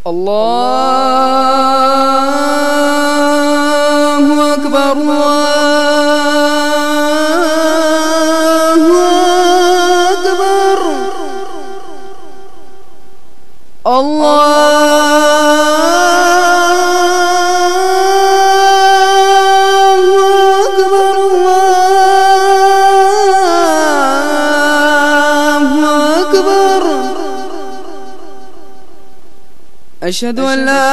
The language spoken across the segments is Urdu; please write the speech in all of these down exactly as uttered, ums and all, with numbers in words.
اللہ اکبر اللہ اکبر اللہ اکبر اللہ اکبر اشہد ان لا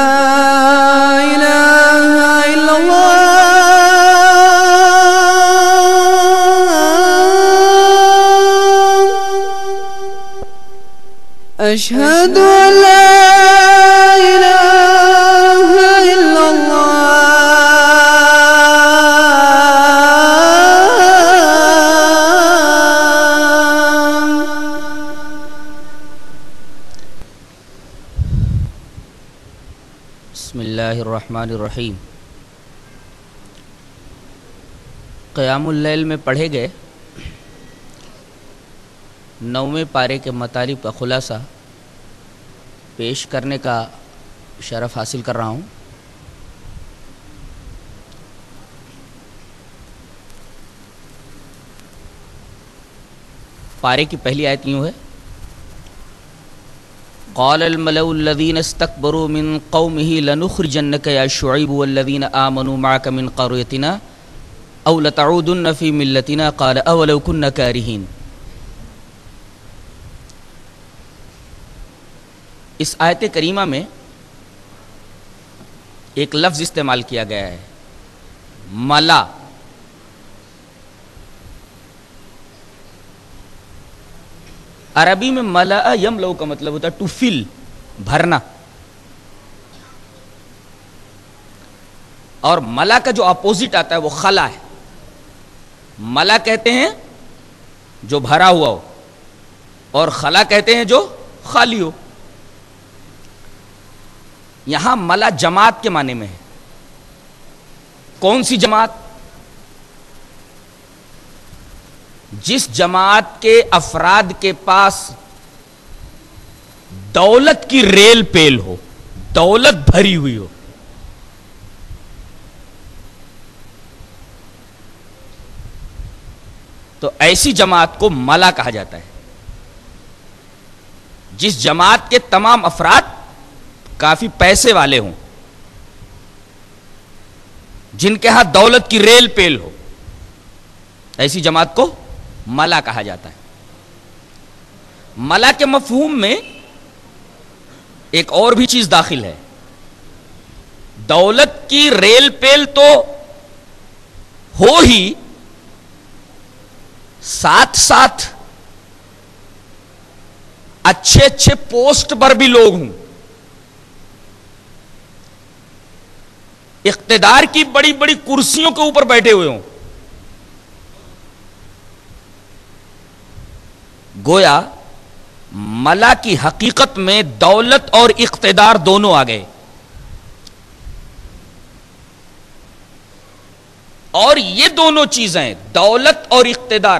الہ الا اللہ اشہد ان لا الہ الا بسم اللہ الرحمن الرحیم۔ قیام اللیل میں پڑھے گئے نویں پارے کے مطالب کا خلاصہ پیش کرنے کا شرف حاصل کر رہا ہوں۔ پارے کی پہلی آیت یوں ہے: قال الملأ الذين استكبروا من قومه لنخرجنك يا شعيب والذين آمنوا معك من قريتنا أو لتعودن في ملتنا قال أولو كنا كارهين۔ اس آیت کریمہ میں ایک لفظ استعمال کیا گیا ہے، ملا۔ عربی میں ملأ یملؤ کا مطلب ہوتا ہے ٹو فل، بھرنا، اور ملا کا جو اپوزٹ آتا ہے وہ خلا ہے۔ ملا کہتے ہیں جو بھرا ہوا ہو، اور خلا کہتے ہیں جو خالی ہو۔ یہاں ملا جماعت کے معنی میں ہے۔ کون سی جماعت؟ جس جماعت کے افراد کے پاس دولت کی ریل پیل ہو، دولت بھری ہوئی ہو۔ تو ایسی جماعت کو ملا کہا جاتا ہے۔ جس جماعت کے تمام افراد کافی پیسے والے ہوں، جن کے ہاں دولت کی ریل پیل ہو، ایسی جماعت کو ملا کہا جاتا ہے۔ ملا کے مفہوم میں ایک اور بھی چیز داخل ہے۔ دولت کی ریل پیل تو ہو ہی، ساتھ ساتھ اچھے اچھے پوسٹ پر بھی لوگ ہوں، اقتدار کی بڑی بڑی کرسیوں کے اوپر بیٹھے ہوئے ہوں۔ گویا ملا کی حقیقت میں دولت اور اقتدار دونوں آ گئے، اور یہ دونوں چیزیں، دولت اور اقتدار،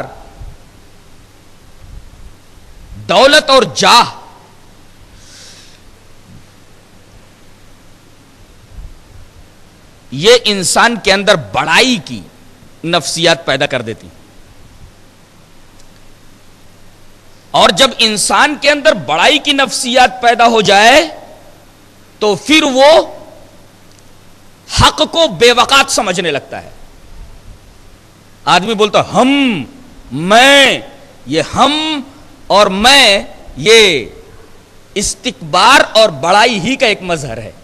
دولت اور جاہ، یہ انسان کے اندر بڑائی کی نفسیات پیدا کر دیتی۔ اور جب انسان کے اندر بڑائی کی نفسیات پیدا ہو جائے تو پھر وہ حق کو بے وقات سمجھنے لگتا ہے۔ آدمی بولتا ہم، میں، یہ ہم اور میں، یہ استکبار اور بڑائی ہی کا ایک مظہر ہے۔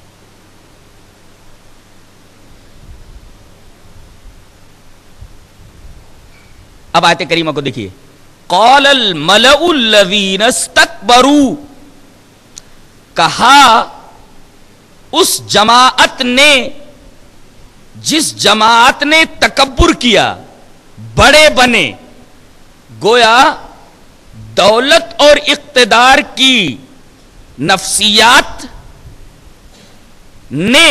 اب آیت کریمہ کو دیکھیے، قال الملأ الذین استکبروا، کہا اس جماعت نے، جس جماعت نے تکبر کیا، بڑے بنے۔ گویا دولت اور اقتدار کی نفسیات نے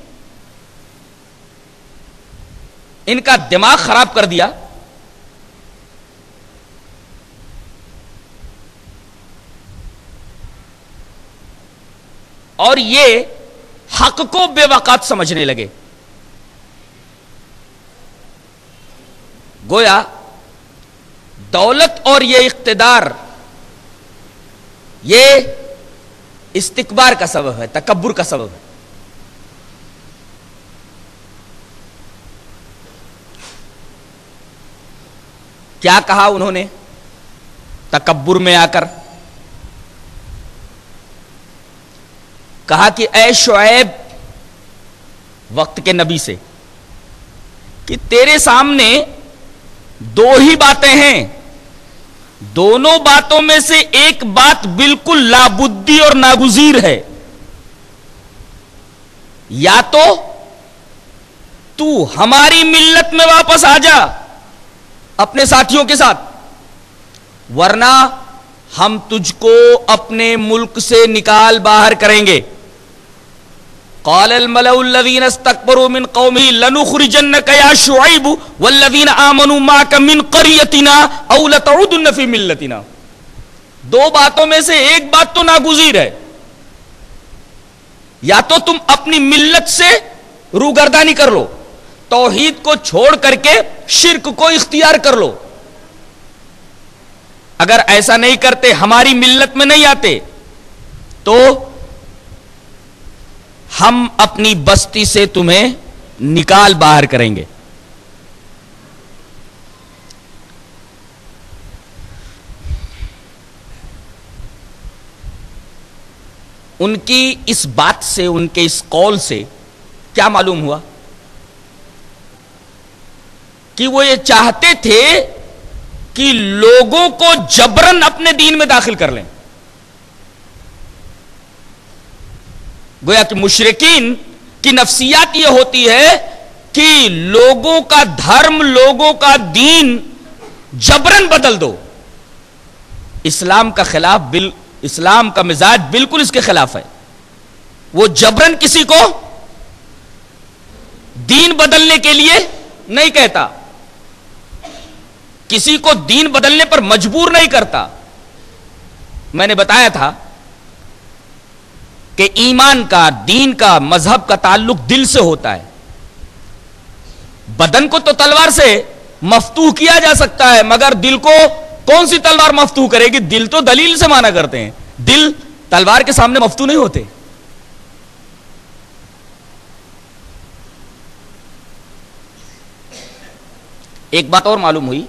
ان کا دماغ خراب کر دیا، اور یہ حق کو بے وقت سمجھنے لگے. گویا دولت اور یہ اقتدار یہ استکبار کا سبب ہے، تکبر کا سبب ہے. کیا کہا انہوں نے تکبر میں آ کر؟ کہا کہ اے شعیب، وقت کے نبی سے، کہ تیرے سامنے دو ہی باتیں ہیں، دونوں باتوں میں سے ایک بات بالکل لابدی اور ناگزیر ہے. یا تو تو ہماری ملت میں واپس آ جا اپنے ساتھیوں کے ساتھ، ورنہ ہم تجھ کو اپنے ملک سے نکال باہر کریں گے. قال الملأ الذين استكبروا من قومه لنخرجنك يا شعيب والذين آمنوا معك من قريتنا او لتعودن في ملتنا. دو باتوں میں سے ایک بات تو ناگزیر ہے، یا تو تم اپنی ملت سے روگردانی کر لو، توحید کو چھوڑ کر کے شرک کو اختیار کر لو. اگر ایسا نہیں کرتے، ہماری ملت میں نہیں آتے، تو ہم اپنی بستی سے تمہیں نکال باہر کریں گے. ان کی اس بات سے، ان کے اس قول سے کیا معلوم ہوا؟ کہ وہ یہ چاہتے تھے کہ لوگوں کو جبرن اپنے دین میں داخل کر لیں. گویا کہ مشرکین کی نفسیات یہ ہوتی ہے کہ لوگوں کا دھرم، لوگوں کا دین جبرن بدل دو. اسلام کا خلاف بل اسلام کا مزاج بالکل اس کے خلاف ہے. وہ جبرن کسی کو دین بدلنے کے لیے نہیں کہتا، کسی کو دین بدلنے پر مجبور نہیں کرتا. میں نے بتایا تھا کہ ایمان کا، دین کا، مذہب کا تعلق دل سے ہوتا ہے. بدن کو تو تلوار سے مفتوح کیا جا سکتا ہے، مگر دل کو کون سی تلوار مفتوح کرے گی؟ دل تو دلیل سے مانا کرتے ہیں، دل تلوار کے سامنے مفتوح نہیں ہوتے. ایک بات اور معلوم ہوئی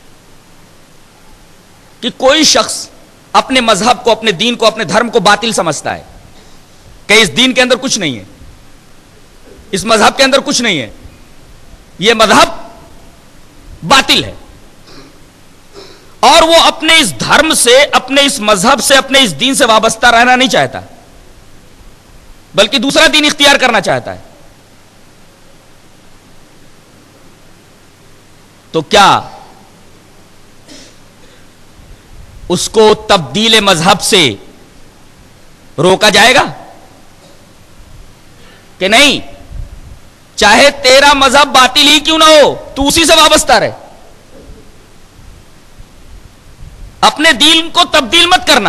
کہ کوئی شخص اپنے مذہب کو، اپنے دین کو، اپنے دھرم کو باطل سمجھتا ہے کہ اس دین کے اندر کچھ نہیں ہے، اس مذہب کے اندر کچھ نہیں ہے، یہ مذہب باطل ہے، اور وہ اپنے اس دھرم سے، اپنے اس مذہب سے، اپنے اس دین سے وابستہ رہنا نہیں چاہتا، بلکہ دوسرا دین اختیار کرنا چاہتا ہے. تو کیا اس کو تبدیل مذہب سے روکا جائے گا کہ نہیں؟ چاہے تیرا مذہب باطل ہی کیوں نہ ہو، تو اسی سے وابستہ رہے، اپنے دین کو تبدیل مت کرنا.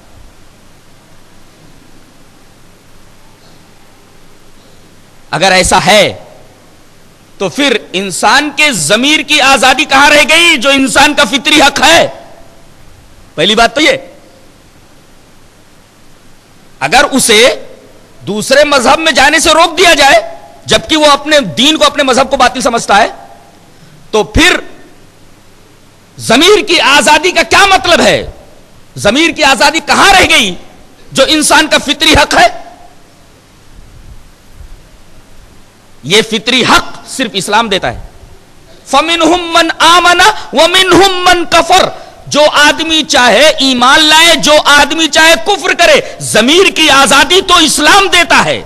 اگر ایسا ہے تو پھر انسان کے ضمیر کی آزادی کہاں رہ گئی، جو انسان کا فطری حق ہے؟ پہلی بات تو یہ، اگر اسے دوسرے مذہب میں جانے سے روک دیا جائے جبکہ وہ اپنے دین کو، اپنے مذہب کو باطل سمجھتا ہے، تو پھر ضمیر کی آزادی کا کیا مطلب ہے؟ ضمیر کی آزادی کہاں رہ گئی جو انسان کا فطری حق ہے؟ یہ فطری حق صرف اسلام دیتا ہے. فَمِنْهُمْ مَنْ آمَنَ وَمِنْهُمْ مَنْ كَفَرَ. جو آدمی چاہے ایمان لائے، جو آدمی چاہے کفر کرے، ضمیر کی آزادی تو اسلام دیتا ہے.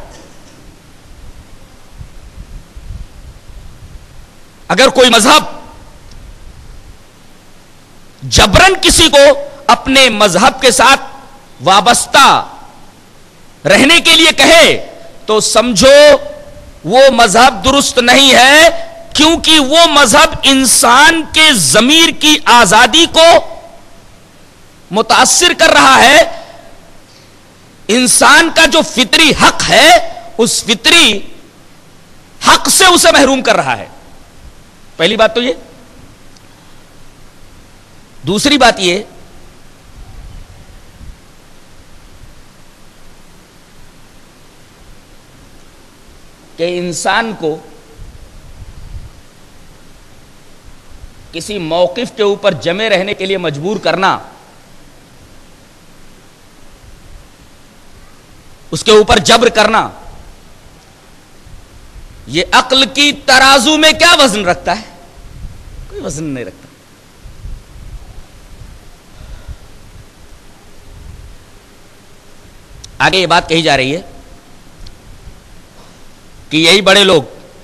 اگر کوئی مذہب جبرن کسی کو اپنے مذہب کے ساتھ وابستہ رہنے کے لیے کہے تو سمجھو وہ مذہب درست نہیں ہے، کیونکہ وہ مذہب انسان کے ضمیر کی آزادی کو متاثر کر رہا ہے، انسان کا جو فطری حق ہے اس فطری حق سے اسے محروم کر رہا ہے. پہلی بات تو یہ. دوسری بات یہ کہ انسان کو کسی موقف کے اوپر جمے رہنے کے لیے مجبور کرنا، اس کے اوپر جبر کرنا، یہ عقل کی ترازو میں کیا وزن رکھتا ہے؟ کوئی وزن نہیں رکھتا. آگے یہ بات کہی جا رہی ہے کہ یہی بڑے لوگ،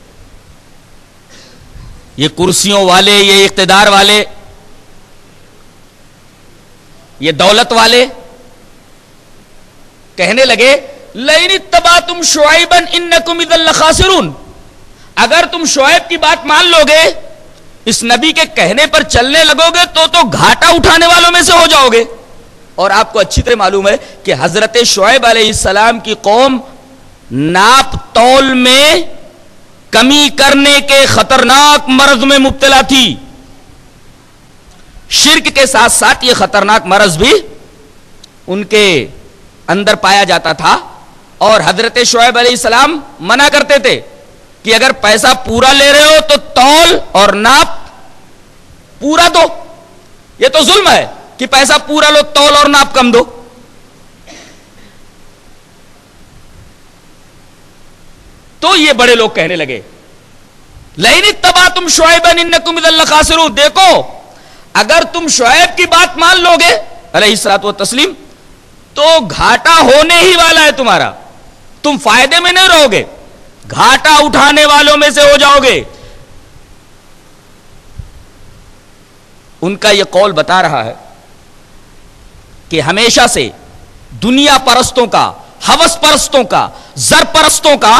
یہ کرسیوں والے، یہ اقتدار والے، یہ دولت والے کہنے لگے لئن اتبعتم شعیبا انکم اذا لخاسرون، اگر تم شعیب کی بات مان لو گے، اس نبی کے کہنے پر چلنے لگو گے تو تو گھاٹا اٹھانے والوں میں سے ہو جاؤ گے. اور آپ کو اچھی طرح معلوم ہے کہ حضرت شعیب علیہ السلام کی قوم ناپ تول میں کمی کرنے کے خطرناک مرض میں مبتلا تھی. شرک کے ساتھ ساتھ یہ خطرناک مرض بھی ان کے اندر پایا جاتا تھا. اور حضرت شعیب علیہ السلام منع کرتے تھے کہ اگر پیسہ پورا لے رہے ہو تو تول اور ناپ پورا دو. یہ تو ظلم ہے کہ پیسہ پورا لو، تول اور ناپ کم دو. تو یہ بڑے لوگ کہنے لگے لئن اتبعتم شعیبا انکم اذا لخاسرون، دیکھو اگر تم شعیب کی بات مان لو گے علیہ الصلوۃ والتسلیم تو گھاٹا ہونے ہی والا ہے تمہارا. تم فائدے میں نہیں رہو گے، گھاٹا اٹھانے والوں میں سے ہو جاؤ گے. ان کا یہ قول بتا رہا ہے کہ ہمیشہ سے دنیا پرستوں کا، ہوس پرستوں کا، زر پرستوں کا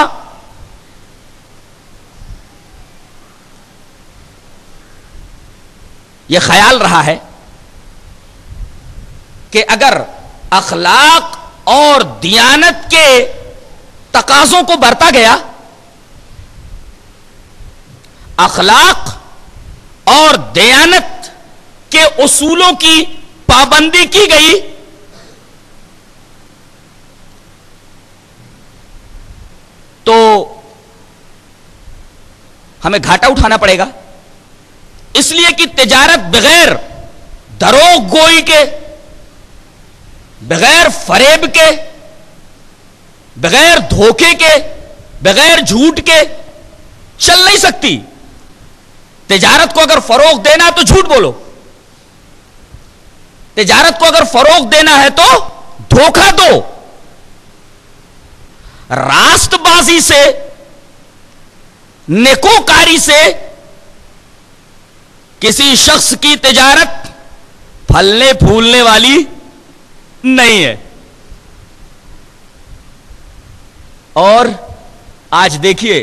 یہ خیال رہا ہے کہ اگر اخلاق اور دیانت کے تقاضوں کو برتا گیا، اخلاق اور دیانت کے اصولوں کی پابندی کی گئی، تو ہمیں گھاٹا اٹھانا پڑے گا. اس لیے کہ تجارت بغیر دروغ گوئی کے، بغیر فریب کے، بغیر دھوکے کے، بغیر جھوٹ کے چل نہیں سکتی. تجارت کو اگر فروغ دینا تو جھوٹ بولو، تجارت کو اگر فروغ دینا ہے تو دھوکہ دو. راست بازی سے، نیکوکاری سے کسی شخص کی تجارت پھلنے پھولنے والی نہیں ہے. اور آج دیکھیے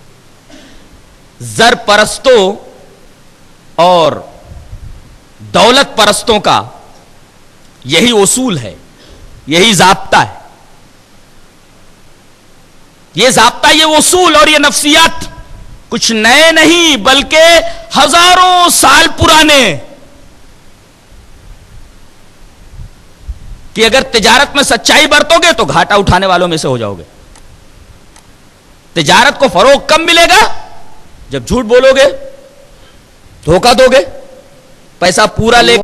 زر پرستوں اور دولت پرستوں کا یہی اصول ہے، یہی ضابطہ ہے. یہ ضابطہ، یہ اصول اور یہ نفسیات کچھ نئے نہیں بلکہ ہزاروں سال پرانے، کہ اگر تجارت میں سچائی برتو گے تو گھاٹا اٹھانے والوں میں سے ہو جاؤ گے. تجارت کو فروغ کم ملے گا جب جھوٹ بولو گے، دھوکہ دو گے، پیسہ پورا لے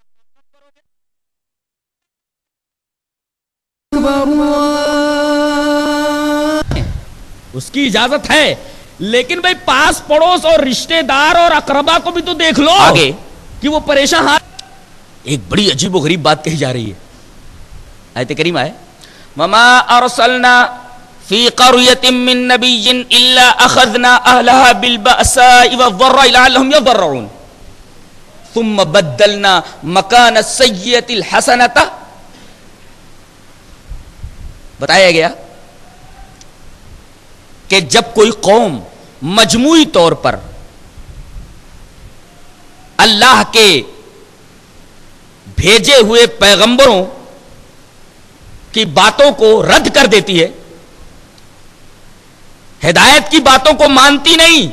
اس کی اجازت ہے، لیکن بھائی پاس پڑوس اور رشتہ دار اور اقربا کو بھی تو دیکھ لو آگے کہ وہ پریشان حال. ایک بڑی عجیب و غریب بات کہی جا رہی ہے. آیت کریمہ ہے وما ارسلنا فی قریۃ من نبی الا اخذنا اہلها بالبأساء والضراء لعلهم يضرعون ثم بدلنا مکان السیئۃ الحسنۃ. بتایا گیا کہ جب کوئی قوم مجموعی طور پر اللہ کے بھیجے ہوئے پیغمبروں کی باتوں کو رد کر دیتی ہے، ہدایت کی باتوں کو مانتی نہیں،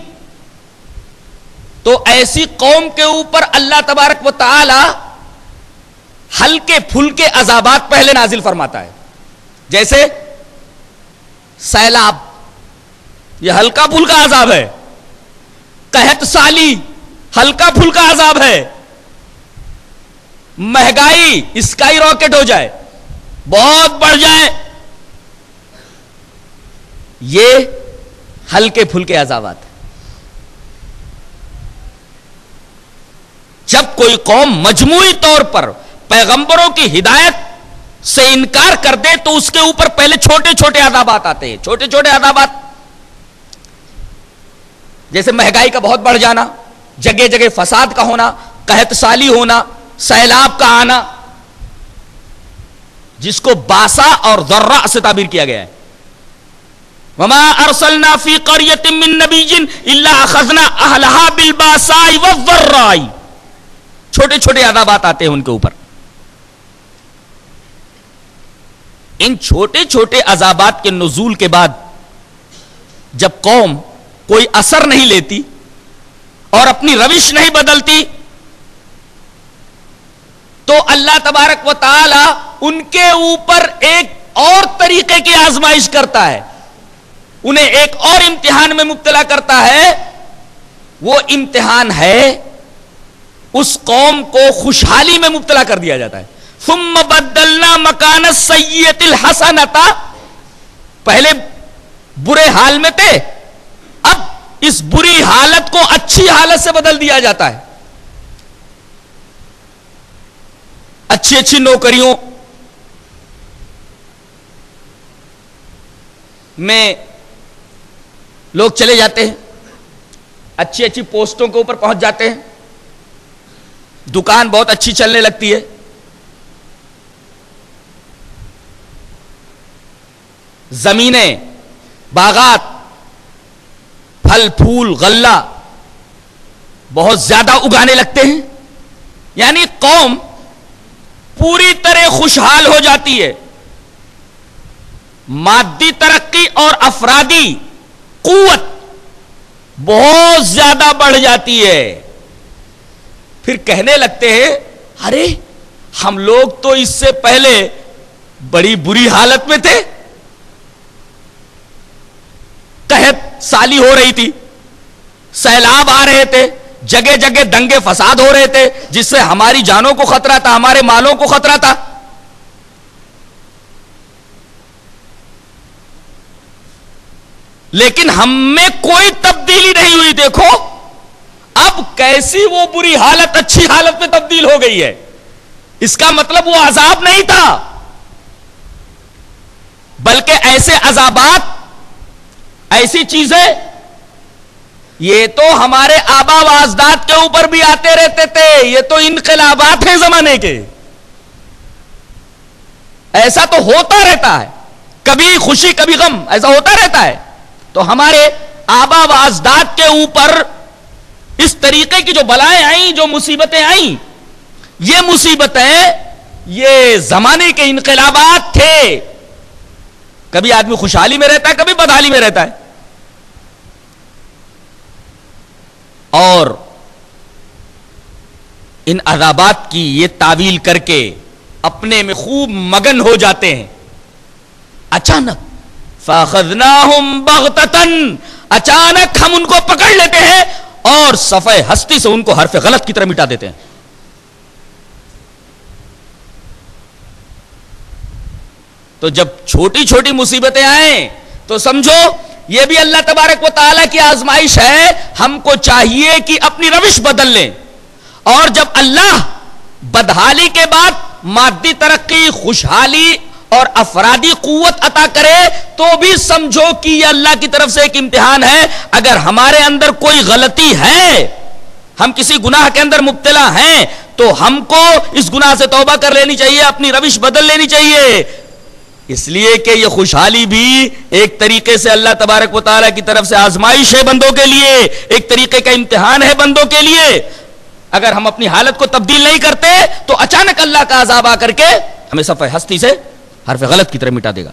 تو ایسی قوم کے اوپر اللہ تبارک و تعالی ہلکے پھلکے عذابات پہلے نازل فرماتا ہے. جیسے سیلاب، یہ ہلکا پھلکا عذاب ہے. قحط سالی، ہلکا پھلکا عذاب ہے. مہنگائی اسکائی راکٹ ہو جائے، بہت بڑھ جائے، یہ ہلکے پھلکے عذابات ہیں. جب کوئی قوم مجموعی طور پر پیغمبروں کی ہدایت سے انکار کر دے تو اس کے اوپر پہلے چھوٹے چھوٹے عذابات آتے ہیں. چھوٹے چھوٹے عذابات جیسے مہنگائی کا بہت بڑھ جانا، جگہ جگہ فساد کا ہونا، قحط سالی ہونا، سیلاب کا آنا، جس کو باسا اور ضرع سے تعبیر کیا گیا ہے. وما ارسلنا فی قریۃ من نبی الا اخذنا اہلها بالباساء والضراء. چھوٹے چھوٹے عذابات آتے ہیں ان کے اوپر. ان چھوٹے چھوٹے عذابات کے نزول کے بعد جب قوم کوئی اثر نہیں لیتی اور اپنی روش نہیں بدلتی تو اللہ تبارک و تعالی ان کے اوپر ایک اور طریقے کی آزمائش کرتا ہے، انہیں ایک اور امتحان میں مبتلا کرتا ہے. وہ امتحان ہے اس قوم کو خوشحالی میں مبتلا کر دیا جاتا ہے. ثم بدلنا مکان السیئۃ الحسنۃ، پہلے برے حال میں تھے، اب اس بری حالت کو اچھی حالت سے بدل دیا جاتا ہے. اچھی اچھی نوکریوں میں لوگ چلے جاتے ہیں، اچھی اچھی پوسٹوں کے اوپر پہنچ جاتے ہیں، دکان بہت اچھی چلنے لگتی ہے، زمینیں، باغات، پھل پھول غلہ بہت زیادہ اگانے لگتے ہیں. یعنی قوم پوری طرح خوشحال ہو جاتی ہے، مادی ترقی اور افرادی قوت بہت زیادہ بڑھ جاتی ہے. پھر کہنے لگتے ہیں ارے ہم لوگ تو اس سے پہلے بڑی بری حالت میں تھے، قحط سالی ہو رہی تھی، سیلاب آ رہے تھے، جگہ جگہ دنگے فساد ہو رہے تھے جس سے ہماری جانوں کو خطرہ تھا، ہمارے مالوں کو خطرہ تھا. لیکن ہم میں کوئی تبدیلی نہیں ہوئی. دیکھو اب کیسی وہ بری حالت اچھی حالت میں تبدیل ہو گئی ہے. اس کا مطلب وہ عذاب نہیں تھا، بلکہ ایسے عذابات، ایسی چیزیں یہ تو ہمارے آبا و اجداد کے اوپر بھی آتے رہتے تھے. یہ تو انقلابات ہیں زمانے کے، ایسا تو ہوتا رہتا ہے، کبھی خوشی کبھی غم، ایسا ہوتا رہتا ہے. تو ہمارے آبا و اجداد کے اوپر اس طریقے کی جو بلائیں آئیں، جو مصیبتیں آئیں، یہ مصیبتیں یہ زمانے کے انقلابات تھے. کبھی آدمی خوشحالی میں رہتا ہے، کبھی بدحالی میں رہتا ہے. اور ان عذابات کی یہ تعویل کر کے اپنے میں خوب مگن ہو جاتے ہیں. اچانک فَأَخَذْنَاهُمْ بَغْتَةً، اچانک ہم ان کو پکڑ لیتے ہیں اور صفحہ ہستی سے ان کو حرف غلط کی طرح مٹا دیتے ہیں. تو جب چھوٹی چھوٹی مصیبتیں آئیں تو سمجھو یہ بھی اللہ تبارک و تعالیٰ کی آزمائش ہے. ہم کو چاہیے کہ اپنی روش بدل لیں، اور جب اللہ بدحالی کے بعد مادی ترقی، خوشحالی اور افرادی قوت عطا کرے تو بھی سمجھو کہ یہ اللہ کی طرف سے ایک امتحان ہے. اگر ہمارے اندر کوئی غلطی ہے، ہم کسی گناہ کے اندر مبتلا ہیں، تو ہم کو اس گناہ سے توبہ کر لینی چاہیے، اپنی روش بدل لینی چاہیے. اس لیے کہ یہ خوشحالی بھی ایک طریقے سے اللہ تبارک و تعالیٰ کی طرف سے آزمائش ہے بندوں کے لیے، ایک طریقے کا امتحان ہے بندوں کے لیے. اگر ہم اپنی حالت کو تبدیل نہیں کرتے تو اچانک اللہ کا عذاب آ کر کے ہمیں صفحہ ہستی سے حرف غلط کی طرح مٹا دے گا.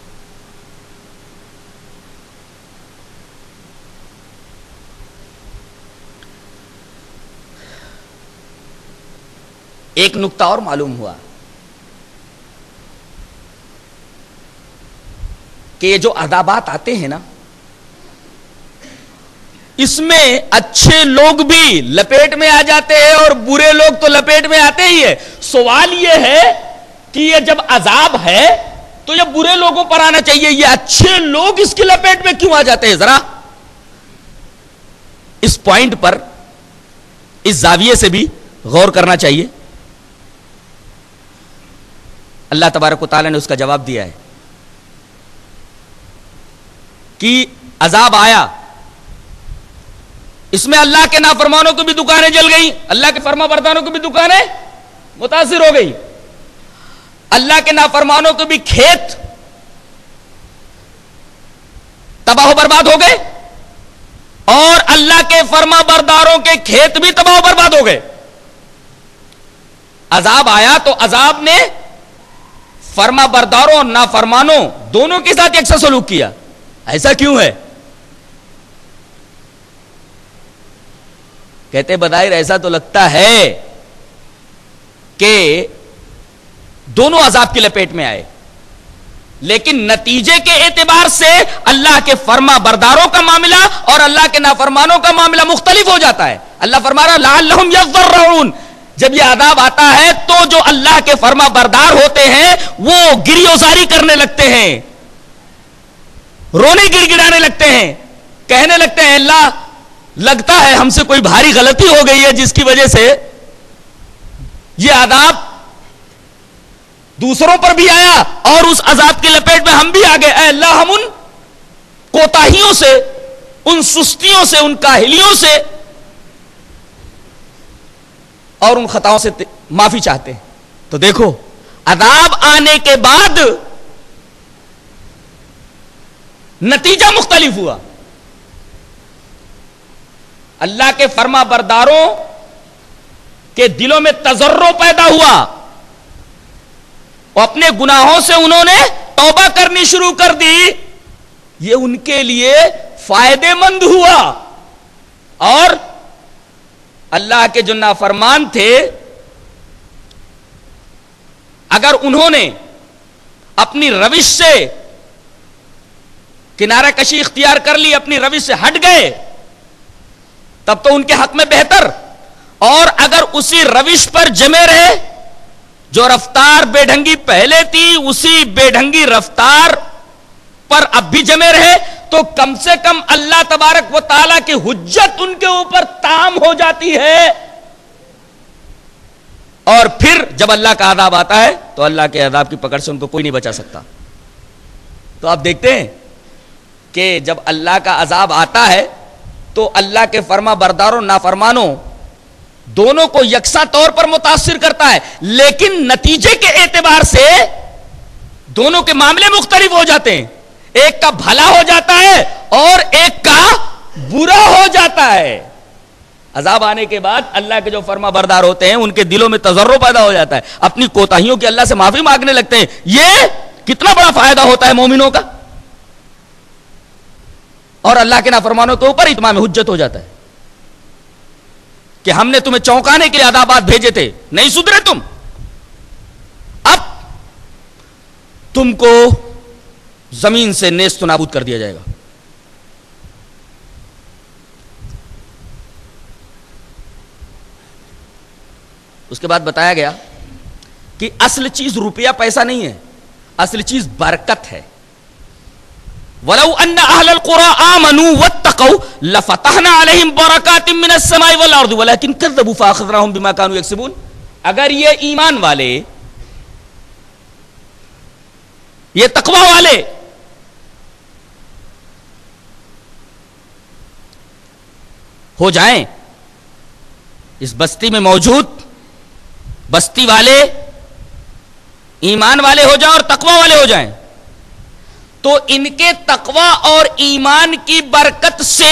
ایک نقطہ اور معلوم ہوا کہ یہ جو عذابات آتے ہیں نا، اس میں اچھے لوگ بھی لپیٹ میں آ جاتے ہیں اور برے لوگ تو لپیٹ میں آتے ہی ہے. سوال یہ ہے کہ یہ جب عذاب ہے تو یہ برے لوگوں پر آنا چاہیے، یہ اچھے لوگ اس کی لپیٹ میں کیوں آ جاتے ہیں؟ ذرا اس پوائنٹ پر اس زاویے سے بھی غور کرنا چاہیے. اللہ تبارک و تعالی نے اس کا جواب دیا ہے کہ عذاب آیا، اس میں اللہ کے نافرمانوں کی بھی دکانیں جل گئیں، اللہ کے فرما برداروں کی بھی دکانیں متاثر ہو گئی، اللہ کے نافرمانوں کے بھی کھیت تباہ و برباد ہو گئے، اور اللہ کے فرما برداروں کے کھیت بھی تباہ و برباد ہو گئے. عذاب آیا تو عذاب نے فرما برداروں اور نافرمانوں دونوں کے ساتھ یکساں سلوک کیا. ایسا کیوں ہے؟ کہتے بظاہر ایسا تو لگتا ہے کہ دونوں عذاب کی لپیٹ میں آئے، لیکن نتیجے کے اعتبار سے اللہ کے فرما برداروں کا معاملہ اور اللہ کے نافرمانوں کا معاملہ مختلف ہو جاتا ہے. اللہ فرما رہا لعلہم یضرعون، جب یہ عذاب آتا ہے تو جو اللہ کے فرما بردار ہوتے ہیں وہ گریوزاری کرنے لگتے ہیں، رونے گر گرانے لگتے ہیں، کہنے لگتے ہیں اللہ لگتا ہے ہم سے کوئی بھاری غلطی ہو گئی ہے جس کی وجہ سے یہ عذاب دوسروں پر بھی آیا اور اس عذاب کی لپیٹ میں ہم بھی آ گئے. اے اللہ ہم ان کوتاہیوں سے، ان سستیوں سے، ان کاہلیوں سے اور ان خطاؤں سے معافی چاہتے ہیں. تو دیکھو عذاب آنے کے بعد نتیجہ مختلف ہوا. اللہ کے فرما برداروں کے دلوں میں تضرع پیدا ہوا، اور اپنے گناہوں سے انہوں نے توبہ کرنی شروع کر دی. یہ ان کے لیے فائدے مند ہوا، اور اللہ کے جو نافرمان تھے اگر انہوں نے اپنی روش سے کنارہ کشی اختیار کر لی، اپنی روش سے ہٹ گئے، تب تو ان کے حق میں بہتر. اور اگر اسی روش پر جمے رہے، جو رفتار بے ڈھنگی پہلے تھی اسی بے ڈھنگی رفتار پر اب بھی جمے رہے، تو کم سے کم اللہ تبارک و تعالیٰ کی حجت ان کے اوپر تام ہو جاتی ہے. اور پھر جب اللہ کا عذاب آتا ہے تو اللہ کے عذاب کی پکڑ سے ان کو کوئی نہیں بچا سکتا. تو آپ دیکھتے ہیں کہ جب اللہ کا عذاب آتا ہے تو اللہ کے فرما برداروں نافرمانوں دونوں کو یکساں طور پر متاثر کرتا ہے، لیکن نتیجے کے اعتبار سے دونوں کے معاملے مختلف ہو جاتے ہیں. ایک کا بھلا ہو جاتا ہے اور ایک کا برا ہو جاتا ہے. عذاب آنے کے بعد اللہ کے جو فرما بردار ہوتے ہیں ان کے دلوں میں تضرع پیدا ہو جاتا ہے، اپنی کوتاہیوں کی اللہ سے معافی مانگنے لگتے ہیں. یہ کتنا بڑا فائدہ ہوتا ہے مومنوں کا، اور اللہ کے نافرمانوں کے اوپر اتمام حجت ہو جاتا ہے کہ ہم نے تمہیں چونکانے کے لیے عذابات بھیجے تھے، نہیں سدھرے تم، اب تم کو زمین سے نیست و نابود کر دیا جائے گا. اس کے بعد بتایا گیا کہ اصل چیز روپیہ پیسہ نہیں ہے، اصل چیز برکت ہے. وَلَوْ أَنَّ أَهْلَ الْقُرَىٰ آمَنُوا وَاتَّقَوْا لَفَتَحْنَا عَلَيْهِمْ بَرَكَاتٍ مِّنَ السَّمَاءِ وَالْأَرْضِ وَلَٰكِن كَذَّبُوا فَأَخَذْنَاهُمْ بِمَا كَانُوا يَكْسِبُونَ. اگر یہ ایمان والے، یہ تقوی والے ہو جائیں، اس بستی میں موجود بستی والے ایمان والے ہو جائیں اور تقوی والے ہو جائیں، تو ان کے تقوی اور ایمان کی برکت سے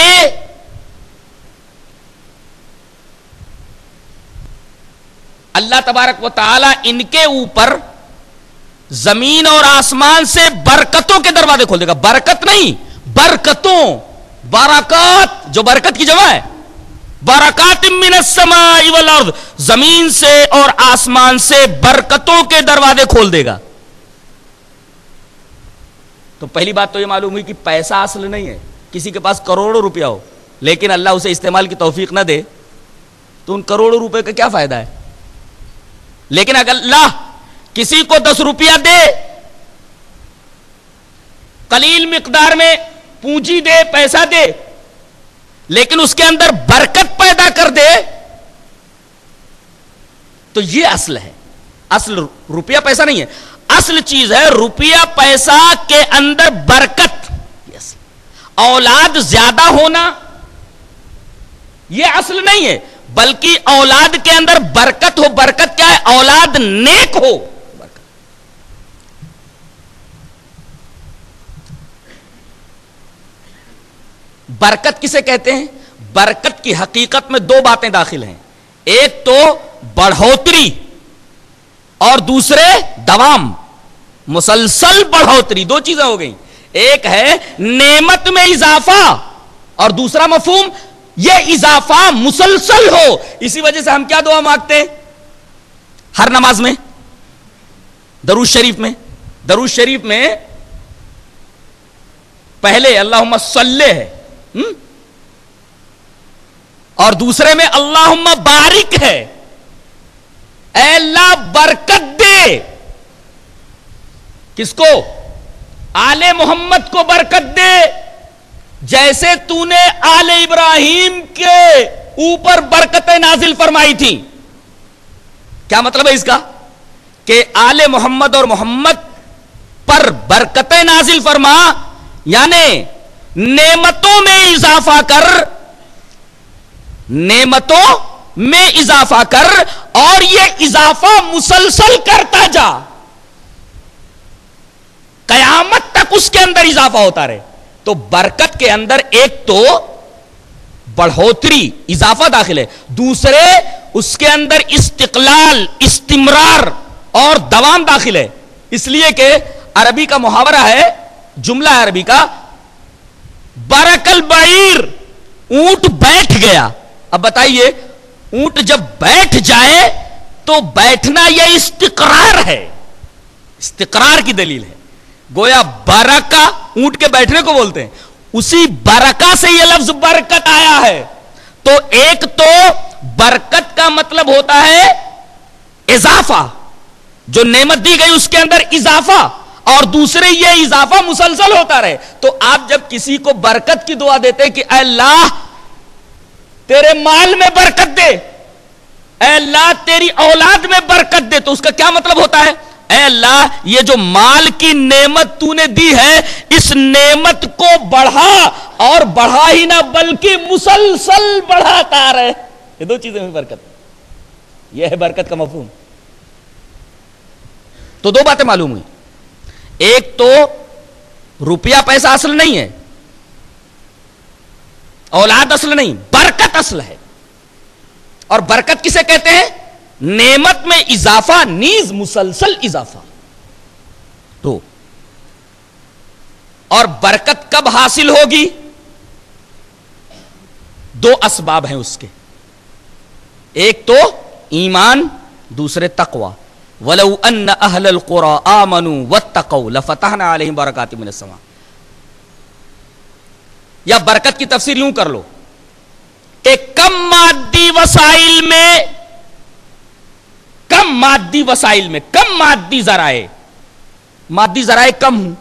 اللہ تبارک و تعالی ان کے اوپر زمین اور آسمان سے برکتوں کے دروازے کھول دے گا. برکت نہیں، برکتوں، برکات، جو برکت کی جمع ہے، برکات من السماء والارض، زمین سے اور آسمان سے برکتوں کے دروازے کھول دے گا. تو پہلی بات تو یہ معلوم ہوئی کہ پیسہ اصل نہیں ہے. کسی کے پاس کروڑوں روپیہ ہو لیکن اللہ اسے استعمال کی توفیق نہ دے تو ان کروڑوں روپے کا کیا فائدہ ہے؟ لیکن اگر اللہ کسی کو دس روپیہ دے، قلیل مقدار میں پونجی دے، پیسہ دے، لیکن اس کے اندر برکت پیدا کر دے، تو یہ اصل ہے. اصل روپیہ پیسہ نہیں ہے، اصل چیز ہے روپیہ پیسہ کے اندر برکت. yes. اولاد زیادہ ہونا یہ اصل نہیں ہے، بلکہ اولاد کے اندر برکت ہو. برکت کیا ہے؟ اولاد نیک ہو. برکت. برکت کسے کہتے ہیں؟ برکت کی حقیقت میں دو باتیں داخل ہیں. ایک تو بڑھوتری اور دوسرے دوام، مسلسل بڑھوتری. دو چیزیں ہو گئیں. ایک ہے نعمت میں اضافہ اور دوسرا مفہوم یہ اضافہ مسلسل ہو. اسی وجہ سے ہم کیا دعا مانگتے ہیں ہر نماز میں؟ درود شریف میں. درود شریف میں پہلے اللہم صلی ہے اور دوسرے میں اللہم بارک ہے. اے اللہ برکت دے. کس کو؟ آل محمد کو برکت دے، جیسے تو نے آل ابراہیم کے اوپر برکتیں نازل فرمائی تھی. کیا مطلب ہے اس کا؟ کہ آل محمد اور محمد پر برکتیں نازل فرما، یعنی نعمتوں میں اضافہ کر، نعمتوں میں اضافہ کر، اور یہ اضافہ مسلسل کرتا جا، قیامت تک اس کے اندر اضافہ ہوتا رہے. تو برکت کے اندر ایک تو بڑھوتری، اضافہ داخل ہے، دوسرے اس کے اندر استقلال، استمرار اور دوام داخل ہے. اس لیے کہ عربی کا محاورہ ہے، جملہ ہے عربی کا، برک البعیر، اونٹ بیٹھ گیا. اب بتائیے اونٹ جب بیٹھ جائے تو بیٹھنا یہ استقرار ہے، استقرار کی دلیل ہے. گویا برکہ اونٹ کے بیٹھنے کو بولتے ہیں، اسی برکہ سے یہ لفظ برکت آیا ہے. تو ایک تو برکت کا مطلب ہوتا ہے اضافہ، جو نعمت دی گئی اس کے اندر اضافہ، اور دوسرے یہ اضافہ مسلسل ہوتا رہے. تو آپ جب کسی کو برکت کی دعا دیتے کہ اے اللہ تیرے مال میں برکت دے، اے اللہ تیری اولاد میں برکت دے، تو اس کا کیا مطلب ہوتا ہے؟ اے اللہ یہ جو مال کی نعمت تو نے دی ہے اس نعمت کو بڑھا، اور بڑھا ہی نہ بلکہ مسلسل بڑھاتا رہے. یہ دو چیزیں ہوئی برکت. یہ ہے برکت کا مفہوم. تو دو باتیں معلوم ہوئی. ایک تو روپیہ پیسہ اصل نہیں ہے، اولاد اصل نہیں، برکت اصل ہے. اور برکت کسے کہتے ہیں؟ نعمت میں اضافہ نیز مسلسل اضافہ. تو اور برکت کب حاصل ہوگی؟ دو اسباب ہیں اس کے. ایک تو ایمان، دوسرے تقوی. وَلَوْ أَنَّ أَهْلَ الْقُرَىٰ آمَنُوا وَاتَّقَوْا لَفَتَحْنَا عَلَيْهِمْ بَرَكَاتٍ مِّنَ السَّمَاءِ. یا برکت کی تفسیر یوں کر لو کہ کم مادی وسائل میں، کم مادی وسائل میں، کم مادی ذرائع، مادی ذرائع کم ہوں،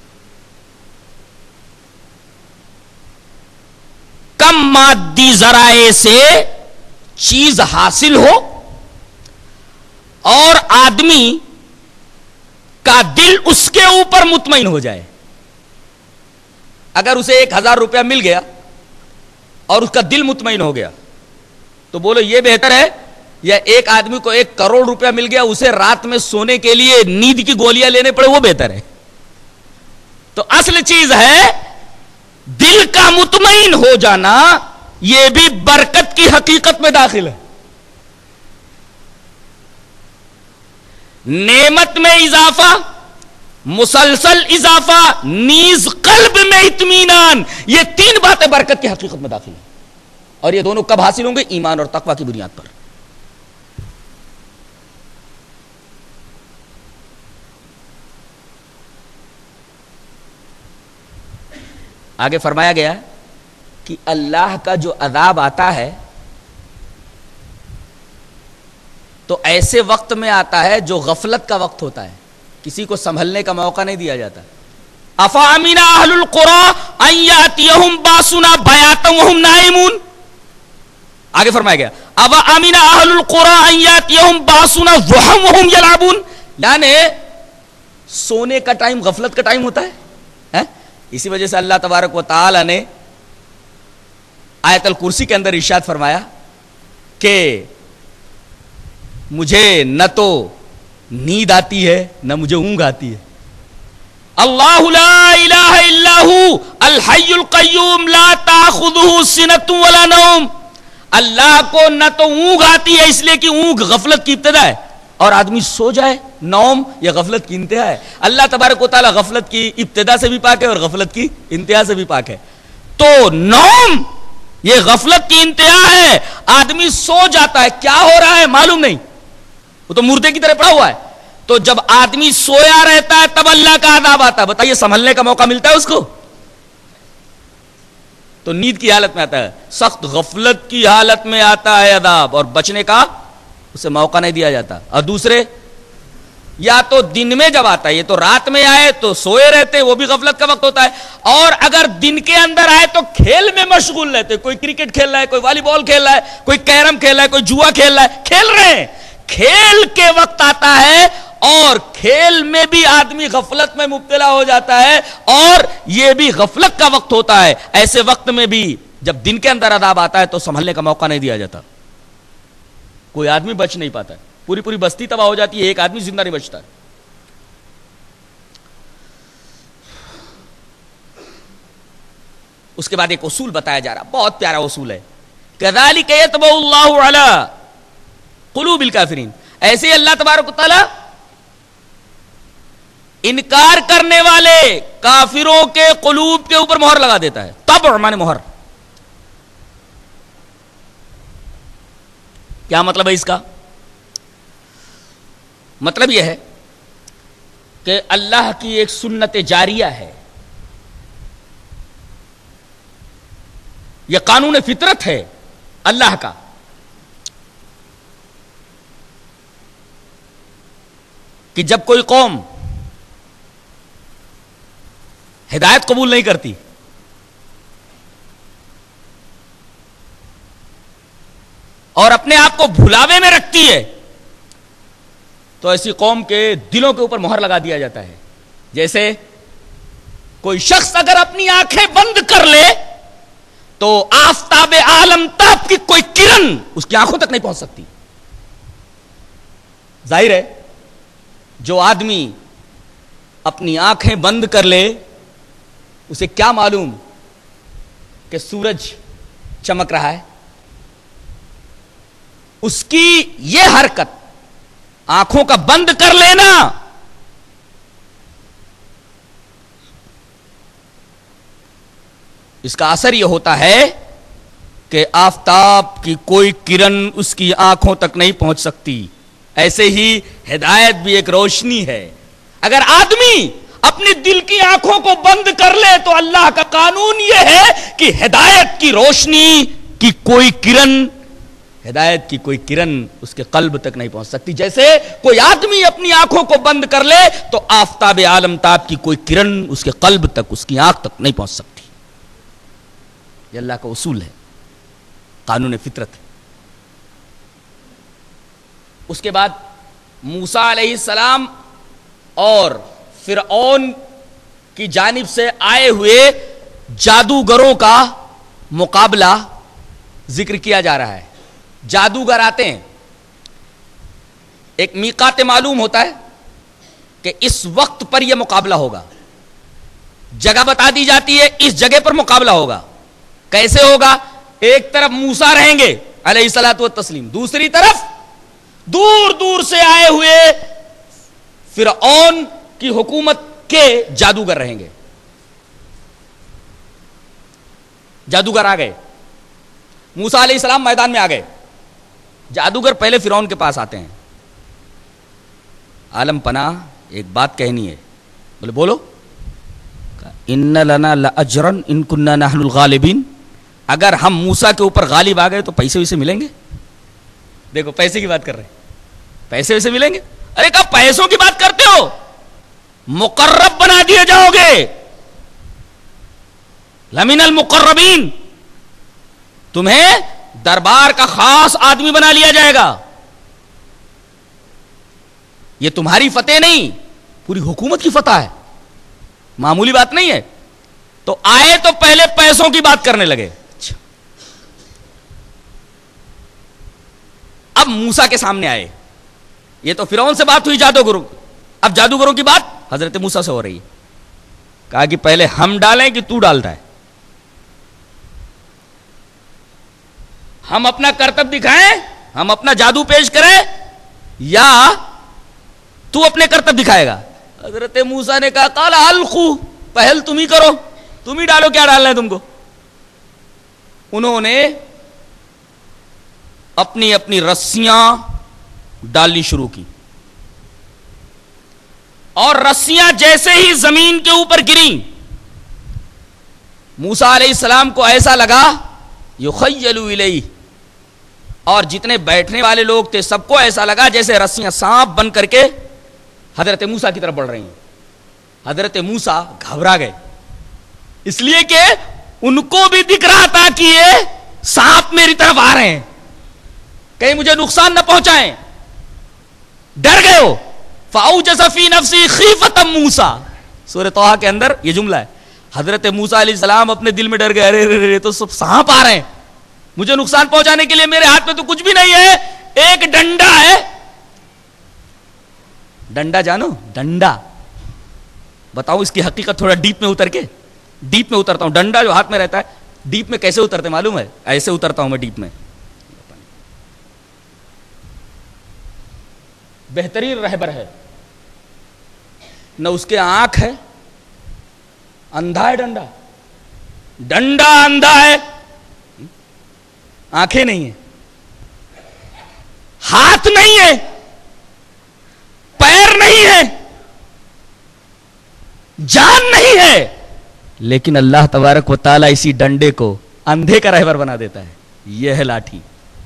کم مادی ذرائع سے چیز حاصل ہو اور آدمی کا دل اس کے اوپر مطمئن ہو جائے. اگر اسے ایک ہزار روپیہ مل گیا اور اس کا دل مطمئن ہو گیا تو بولو یہ بہتر ہے یا ایک آدمی کو ایک کروڑ روپیہ مل گیا اسے رات میں سونے کے لیے نیند کی گولیاں لینے پڑے، وہ بہتر ہے؟ تو اصل چیز ہے دل کا مطمئن ہو جانا. یہ بھی برکت کی حقیقت میں داخل ہے. نعمت میں اضافہ مسلسل اضافہ، نیز قلب میں اطمینان، یہ تین باتیں برکت کی حقیقت میں داخل ہیں. اور یہ دونوں کب حاصل ہوں گے؟ ایمان اور تقوی کی بنیاد پر. آگے فرمایا گیا کہ اللہ کا جو عذاب آتا ہے تو ایسے وقت میں آتا ہے جو غفلت کا وقت ہوتا ہے، کسی کو سنبھلنے کا موقع نہیں دیا جاتا. افامن اہل القری ان یاتیہم باسنا بیاتا وہم نائمون. آگے فرمایا گیا افامن اہل القری ان یاتیہم باسنا ضحی وہم یلعبون، یعنی سونے کا ٹائم غفلت کا ٹائم ہوتا ہے. اسی وجہ سے اللہ تبارک و تعالی نے آیت الکرسی کے اندر ارشاد فرمایا کہ مجھے نہ تو نیند آتی ہے نہ مجھے اونگ آتی ہے. اللہ لا الہ الا ہو الحی القیوم لا تاخذہ سنۃ ولا نوم. اللہ کو نہ تو اونگ آتی ہے اس لیے کہ اونگ غفلت کی ابتدا ہے، اور آدمی سو جائے نوم یہ غفلت کی انتہا ہے. اللہ تبارک و تعالی غفلت کی ابتدا سے بھی پاک ہے اور غفلت کی انتہا سے بھی پاک ہے. تو نوم یہ غفلت کی انتہا ہے. آدمی سو جاتا ہے، کیا ہو رہا ہے معلوم نہیں، وہ تو مردے کی طرح پڑا ہوا ہے. تو جب آدمی سویا رہتا ہے تب اللہ کا عذاب آتا ہے. بتائیے سنبھلنے کا موقع ملتا ہے اس کو؟ تو نیند کی حالت میں آتا ہے، سخت غفلت کی حالت میں آتا ہے عذاب، اور بچنے کا اسے موقع نہیں دیا جاتا. اور دوسرے یا تو دن میں جب آتا ہے، یہ تو رات میں آئے تو سوئے رہتے، وہ بھی غفلت کا وقت ہوتا ہے. اور اگر دن کے اندر آئے تو کھیل میں مشغول رہتے، کوئی کرکٹ کھیل رہا ہے، کوئی والی بال کھیل رہا ہے، کوئی کیرم کھیل رہا ہے، کوئی جوا کھیل رہا ہے، کھیل رہے ہیں. کھیل کے وقت آتا ہے اور کھیل میں بھی آدمی غفلت میں مبتلا ہو جاتا ہے، اور یہ بھی غفلت کا وقت ہوتا ہے. ایسے وقت میں بھی جب دن کے اندر عذاب آتا ہے تو سنبھلنے کا موقع نہیں دیا جاتا. کوئی آدمی بچ نہیں پاتا ہے، پوری پوری بستی تباہ ہو جاتی ہے، ایک آدمی زندہ نہیں بچتا ہے. اس کے بعد ایک اصول بتایا جا رہا، بہت پیارا اصول ہے. کذالک یطبع اللہ علی قلوب الکافرین. ایسے ہی اللہ تبارک و تعالی انکار کرنے والے کافروں کے قلوب کے اوپر مہر لگا دیتا ہے. طبع مانے مہر. کیا مطلب ہے اس کا؟ مطلب یہ ہے کہ اللہ کی ایک سنت جاریہ ہے، یہ قانون فطرت ہے اللہ کا، کہ جب کوئی قوم ہدایت قبول نہیں کرتی اور اپنے آپ کو بھلاوے میں رکھتی ہے تو ایسی قوم کے دلوں کے اوپر مہر لگا دیا جاتا ہے. جیسے کوئی شخص اگر اپنی آنکھیں بند کر لے تو آفتاب عالم تاب کی کوئی کرن اس کی آنکھوں تک نہیں پہنچ سکتی. ظاہر ہے جو آدمی اپنی آنکھیں بند کر لے اسے کیا معلوم کہ سورج چمک رہا ہے. اس کی یہ حرکت آنکھوں کا بند کر لینا اس کا اثر یہ ہوتا ہے کہ آفتاب کی کوئی کرن اس کی آنکھوں تک نہیں پہنچ سکتی. ایسے ہی ہدایت بھی ایک روشنی ہے. اگر آدمی اپنی دل کی آنکھوں کو بند کر لے تو اللہ کا قانون یہ ہے کہ ہدایت کی روشنی کی کوئی کرن ہدایت کی کوئی کرن اس کے قلب تک نہیں پہنچ سکتی. جیسے کوئی آدمی اپنی آنکھوں کو بند کر لے تو آفتاب عالم تاب کی کوئی کرن اس کے قلب تک اس کی آنکھ تک نہیں پہنچ سکتی. یہ اللہ کا اصول ہے، قانون فطرت ہے. اس کے بعد موسیٰ علیہ السلام اور فرعون کی جانب سے آئے ہوئے جادوگروں کا مقابلہ ذکر کیا جا رہا ہے. جادوگر آتے ہیں، ایک میقات معلوم ہوتا ہے کہ اس وقت پر یہ مقابلہ ہوگا، جگہ بتا دی جاتی ہے اس جگہ پر مقابلہ ہوگا. کیسے ہوگا؟ ایک طرف موسیٰ رہیں گے علیہ الصلوۃ والتسلیم، دوسری طرف دور دور سے آئے ہوئے فرعون کی حکومت کے جادوگر رہیں گے. جادوگر آ گئے, موسیٰ علیہ السلام میدان میں آ گئے. جادوگر پہلے فرعون کے پاس آتے ہیں, عالم پناہ ایک بات کہنی ہے. بولے بولو. ان لنا لاجرا ان كنا نحن الغالبین, اگر ہم موسیٰ کے اوپر غالب آ گئے تو پیسے ویسے ملیں گے. دیکھو پیسے کی بات کر رہے ہیں, پیسے ویسے ملیں گے. ارے کہا پیسوں کی بات کرتے ہو, مقرب بنا دیے جاؤ گے, لمن المقربین, تمہیں دربار کا خاص آدمی بنا لیا جائے گا. یہ تمہاری فتح نہیں, پوری حکومت کی فتح ہے, معمولی بات نہیں ہے. تو آئے تو پہلے پیسوں کی بات کرنے لگے. اب موسیٰ کے سامنے آئے, یہ تو فرعون سے بات ہوئی جادوگروں, اب جادوگروں کی بات حضرت موسیٰ سے ہو رہی ہے. کہا کہ پہلے ہم ڈالیں کہ تو ڈالتا ہے, ہم اپنا کرتب دکھائیں, ہم اپنا جادو پیش کریں, یا تو اپنے کرتب دکھائے گا. حضرت موسیٰ نے کہا قال القوا, پہل تم ہی کرو, تم ہی ڈالو, کیا ڈالنا ہے تم کو. انہوں نے اپنی اپنی رسیاں ڈالنی شروع کی, اور رسیاں جیسے ہی زمین کے اوپر گریں, موسیٰ علیہ السلام کو ایسا لگا یخیل الیہ, اور جتنے بیٹھنے والے لوگ تھے سب کو ایسا لگا جیسے رسیاں سانپ بن کر کے حضرت موسیٰ کی طرف بڑھ رہی ہیں. حضرت موسیٰ گھبرا گئے, اس لیے کہ ان کو بھی دکھ رہا تھا کہ یہ سانپ میری طرف آ رہے ہیں, کہیں مجھے نقصان نہ پہنچائیں. ڈر گئے ہو. فاوجس فی نفسی خیفۃ موسیٰ, سورہ طٰہٰ کے اندر یہ جملہ ہے. حضرت موسیٰ علیہ السلام اپنے دل میں ڈر گئے, ارے ارے تو سب سانپ آ رہے ہیں, مجھے نقصان پہنچانے کے لیے میرے ہاتھ میں تو کچھ بھی نہیں ہے, ایک ڈنڈا ہے. ڈنڈا جانو, ڈنڈا بتاؤ اس کی حقیقت تھوڑا ڈیپ میں اتر کے, ڈیپ میں اترتا ہوں. ڈنڈا جو ہاتھ میں رہتا ہے ڈیپ میں کیسے اترتے معلوم ہے؟ ایسے اترتا ہوں میں ڈیپ میں. بہترین رہبر ہے, نہ اس کے آنکھ ہے, اندھا ہے ڈنڈا, ڈنڈا اندھا ہے, آنکھیں نہیں ہیں, ہاتھ نہیں ہے, پیر نہیں ہے, جان نہیں ہے, لیکن اللہ تبارک و تعالیٰ اسی ڈنڈے کو اندھے کا رہبر بنا دیتا ہے. یہ ہے لاٹھی.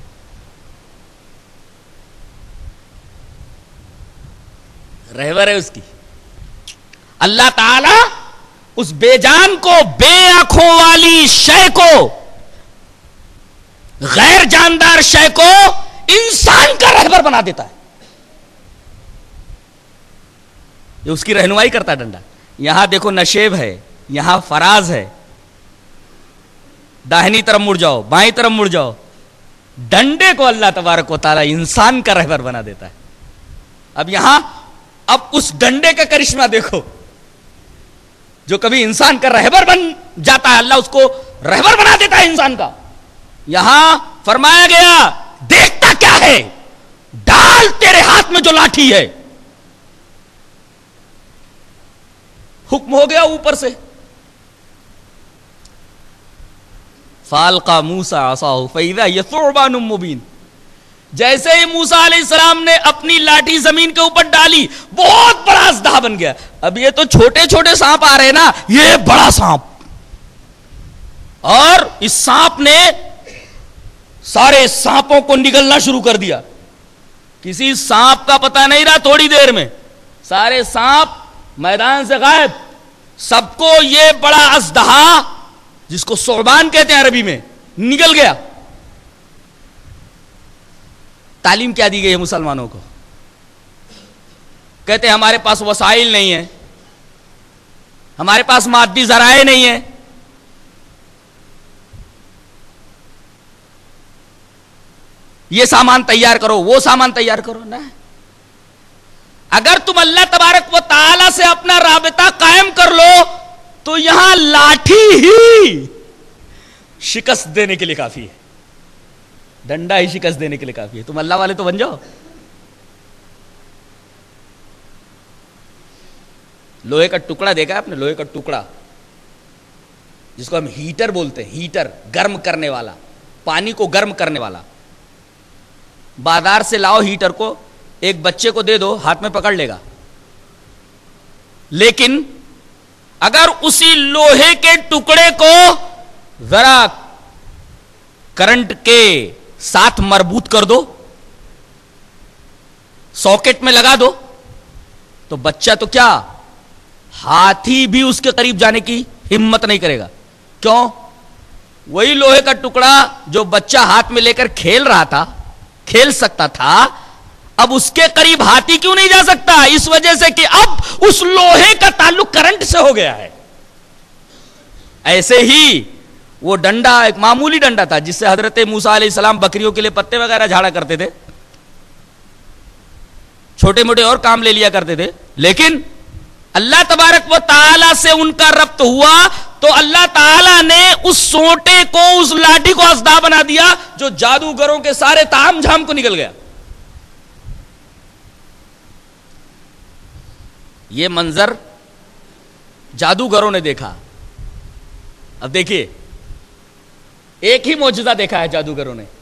رہبر ہے اس کی. اللہ تعالیٰ اس بے جان کو, بے آنکھوں والی شے کو, غیر جاندار شے کو انسان کا رہبر بنا دیتا ہے. یہ اس کی رہنمائی کرتا ہے ڈنڈا. یہاں دیکھو نشیب ہے, یہاں فراز ہے, داہنی طرف مڑ جاؤ, بائیں طرف مڑ جاؤ. ڈنڈے کو اللہ تبارک و تعالیٰ انسان کا رہبر بنا دیتا ہے. اب یہاں اب اس ڈنڈے کا کرشمہ دیکھو, جو کبھی انسان کا رہبر بن جاتا ہے, اللہ اس کو رہبر بنا دیتا ہے انسان کا. یہاں فرمایا گیا دیکھتا کیا ہے, ڈال تیرے ہاتھ میں جو لاٹھی ہے. حکم ہو گیا اوپر سے. فالقى موسى عصاه فاذا هي ثعبان مبين. جیسے ہی موسیٰ علیہ السلام نے اپنی لاٹھی زمین کے اوپر ڈالی, بہت بڑا اژدہا بن گیا. اب یہ تو چھوٹے چھوٹے سانپ آ رہے نا, یہ بڑا سانپ, اور اس سانپ نے سارے سانپوں کو نگلنا شروع کر دیا. کسی سانپ کا پتہ نہیں رہا, تھوڑی دیر میں سارے سانپ میدان سے غائب. سب کو یہ بڑا اژدہا, جس کو ثعبان کہتے ہیں عربی میں, نگل گیا. تعلیم کیا دی گئی ہے مسلمانوں کو؟ کہتے ہیں ہمارے پاس وسائل نہیں ہیں, ہمارے پاس مادی ذرائع نہیں ہیں, یہ سامان تیار کرو, وہ سامان تیار کرو. نہ, اگر تم اللہ تبارک و تعالی سے اپنا رابطہ قائم کر لو تو یہاں لاٹھی ہی شکست دینے کے لیے کافی ہے, ڈنڈا ہی شکست دینے کے لیے کافی ہے. تم اللہ والے تو بن جاؤ. لوہے کا ٹکڑا دیکھا ہے آپ نے؟ لوہے کا ٹکڑا جس کو ہم ہیٹر بولتے ہیں، ہیٹر، گرم کرنے والا، پانی کو گرم کرنے والا. بازار سے لاؤ ہیٹر کو، ایک بچے کو دے دو، ہاتھ میں پکڑ لے گا. لیکن اگر اسی لوہے کے ٹکڑے کو ذرا کرنٹ کے ساتھ مربوط کر دو، ساکٹ میں لگا دو، تو بچہ تو کیا، ہاتھی بھی اس کے قریب جانے کی ہمت نہیں کرے گا. کیوں؟ وہی لوہے کا ٹکڑا جو بچہ ہاتھ میں لے کر کھیل رہا تھا، کھیل سکتا تھا، اب اس کے قریب ہاتھی کیوں نہیں جا سکتا؟ اس وجہ سے کہ اب اس لوہے کا تعلق کرنٹ سے ہو گیا ہے. ایسے ہی وہ ڈنڈا ایک معمولی ڈنڈا تھا جس سے حضرت موسیٰ علیہ السلام بکریوں کے لیے پتے وغیرہ جھاڑا کرتے تھے، چھوٹے موٹے اور کام لے لیا کرتے تھے. لیکن اللہ تبارک و تعالی سے ان کا ربط ہوا تو اللہ تعالی نے اس سوٹے کو، اس لاٹھی کو اسدا بنا دیا جو جادوگروں کے سارے تام جھام کو نکل گیا. یہ منظر جادوگروں نے دیکھا. اب دیکھیے، ایک ہی معجزہ دیکھا ہے جادوگروں نے،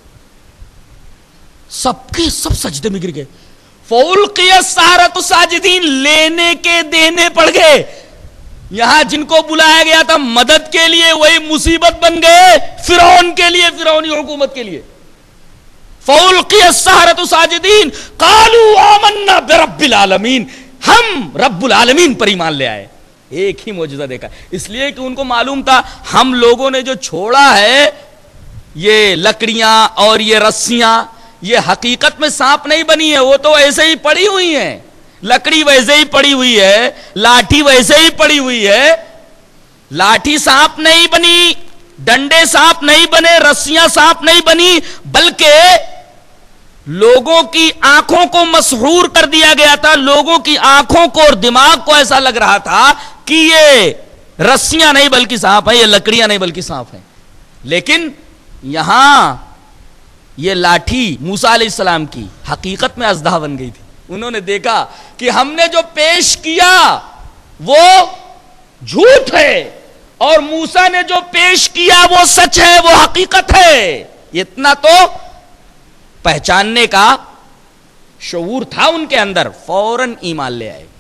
سب کے سب سجدے میں گر گئے. فَأُلْقِيَ السَّحَرَةُ سَاجِدِينَ، لینے کے دینے پڑ گئے. یہاں جن کو بلایا گیا تھا مدد کے لیے وہی مصیبت بن گئے فرعون کے لیے، فرعونی حکومت کے لیے. فَأُلْقِيَ السَّحَرَةُ سَاجِدِينَ قَالُوا آمَنَّا بِرَبِّ الْعَالَمِينَ، ہم رب العالمین پر ایمان لے آئے. ایک ہی معجزہ دیکھا، اس لیے کہ ان کو معلوم تھا ہم لوگوں نے جو چھوڑا ہے یہ لکڑیاں اور یہ رسیاں، یہ حقیقت میں سانپ نہیں بنی ہے، وہ تو ایسے ہی پڑی ہوئی ہیں. لکڑی ویسے ہی پڑی ہوئی ہے، لاٹھی ویسے ہی پڑی ہوئی ہے. لاٹھی سانپ نہیں بنی، ڈنڈے سانپ نہیں بنے، رسیاں سانپ نہیں بنی، بلکہ لوگوں کی آنکھوں کو مسحور کر دیا گیا تھا. لوگوں کی آنکھوں کو اور دماغ کو ایسا لگ رہا تھا کہ یہ رسیاں نہیں بلکہ سانپ ہیں، یہ لکڑیاں نہیں بلکہ سانپ ہیں. لیکن یہاں یہ لاٹھی موسیٰ علیہ السلام کی حقیقت میں اژدہا بن گئی تھی. انہوں نے دیکھا کہ ہم نے جو پیش کیا وہ جھوٹ ہے اور موسیٰ نے جو پیش کیا وہ سچ ہے، وہ حقیقت ہے. اتنا تو پہچاننے کا شعور تھا ان کے اندر، فوراً ایمان لے آئے.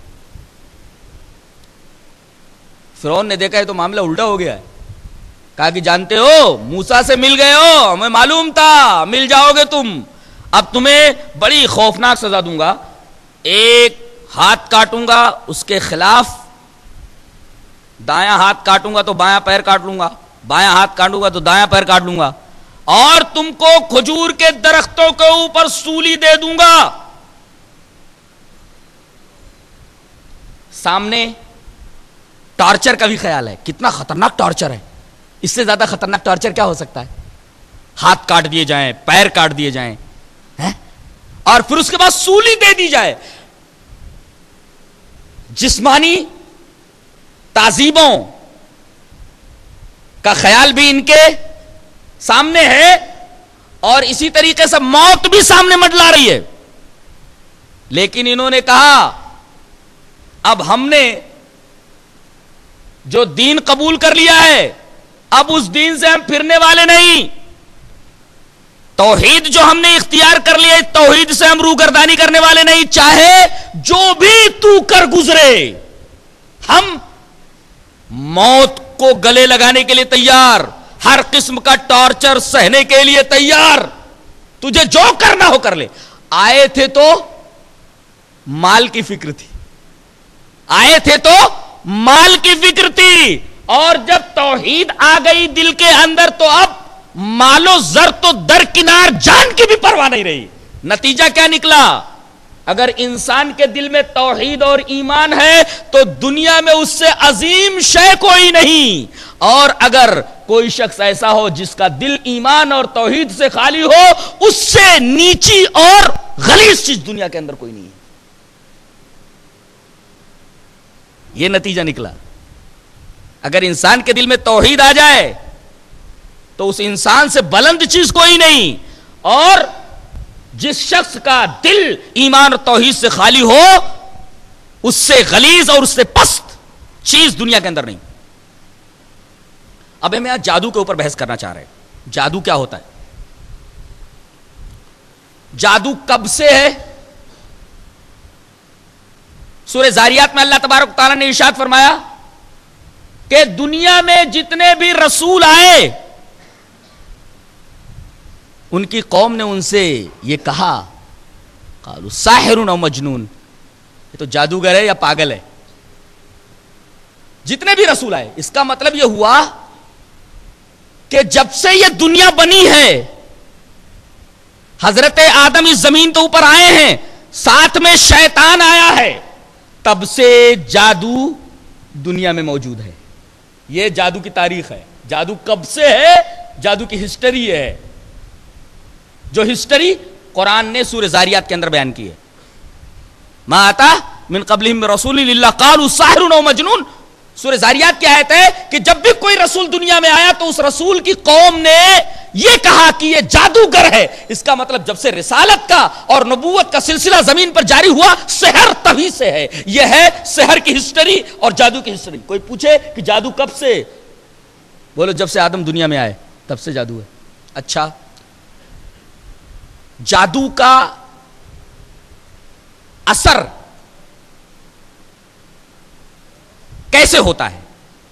فرعون نے دیکھا ہے تو معاملہ الٹا ہو گیا ہے. کہا کہ جانتے ہو موسیٰ سے مل گئے ہو، ہمیں معلوم تھا مل جاؤ گے تم، اب تمہیں بڑی خوفناک سزا دوں گا. ایک ہاتھ کاٹوں گا اس کے خلاف، دایاں ہاتھ کاٹوں گا تو بایاں پیر کاٹ لوں گا، بایاں ہاتھ کاٹوں گا تو دایاں پیر کاٹ لوں گا، اور تم کو کھجور کے درختوں کے اوپر سولی دے دوں گا. سامنے ٹارچر کا بھی خیال ہے، کتنا خطرناک ٹارچر ہے، اس سے زیادہ خطرناک ٹارچر کیا ہو سکتا ہے؟ ہاتھ کاٹ دیے جائیں، پیر کاٹ دیے جائیں، اور پھر اس کے بعد سولی دے دی جائے. جسمانی تعذیبوں کا خیال بھی ان کے سامنے ہے اور اسی طریقے سے موت بھی سامنے منڈلا رہی ہے. لیکن انہوں نے کہا اب ہم نے جو دین قبول کر لیا ہے اب اس دین سے ہم پھرنے والے نہیں. توحید جو ہم نے اختیار کر لیا توحید سے ہم روگردانی کرنے والے نہیں، چاہے جو بھی تو کر گزرے ہم موت کو گلے لگانے کے لیے تیار، ہر قسم کا ٹارچر سہنے کے لیے تیار، تجھے جو کرنا ہو کر لے. آئے تھے تو مال کی فکر تھی، آئے تھے تو مال کی فکر تھی، اور جب توحید آ گئی دل کے اندر تو اب مال و زر تو درکنار، جان کی بھی پرواہ نہیں رہی. نتیجہ کیا نکلا؟ اگر انسان کے دل میں توحید اور ایمان ہے تو دنیا میں اس سے عظیم شے کوئی نہیں، اور اگر کوئی شخص ایسا ہو جس کا دل ایمان اور توحید سے خالی ہو، اس سے نیچی اور غلیظ چیز دنیا کے اندر کوئی نہیں ہے. یہ نتیجہ نکلا. اگر انسان کے دل میں توحید آ جائے تو اس انسان سے بلند چیز کوئی نہیں، اور جس شخص کا دل ایمان اور توحید سے خالی ہو اس سے غلیظ اور اس سے پست چیز دنیا کے اندر نہیں. اب ہم یہاں جادو کے اوپر بحث کرنا چاہ رہے ہیں. جادو کیا ہوتا ہے؟ جادو کب سے ہے؟ سورہ زاریات میں اللہ تبارک و تعالیٰ نے ارشاد فرمایا کہ دنیا میں جتنے بھی رسول آئے ان کی قوم نے ان سے یہ کہا قالوا ساحر او مجنون، یہ تو جادوگر ہے یا پاگل ہے. جتنے بھی رسول آئے، اس کا مطلب یہ ہوا کہ جب سے یہ دنیا بنی ہے، حضرت آدم اس زمین تو اوپر آئے ہیں، ساتھ میں شیطان آیا ہے، تب سے جادو دنیا میں موجود ہے. یہ جادو کی تاریخ ہے. جادو کب سے ہے؟ جادو کی ہسٹری ہے، جو ہسٹری قرآن نے سورہ زاریات کے اندر بیان کی ہے. ما آتا من قبلہم من رسول الا قالوا ساحر او مجنون. سورہ زاریات کی آیت ہے کہ جب بھی کوئی رسول دنیا میں آیا تو اس رسول کی قوم نے یہ کہا کہ یہ جادوگر ہے. اس کا مطلب جب سے رسالت کا اور نبوت کا سلسلہ زمین پر جاری ہوا، سحر تبھی سے ہے. یہ ہے سحر کی ہسٹری اور جادو کی ہسٹری. کوئی پوچھے کہ جادو کب سے؟ بولو جب سے آدم دنیا میں آئے تب سے جادو ہے. اچھا، جادو کا اثر کیسے ہوتا ہے؟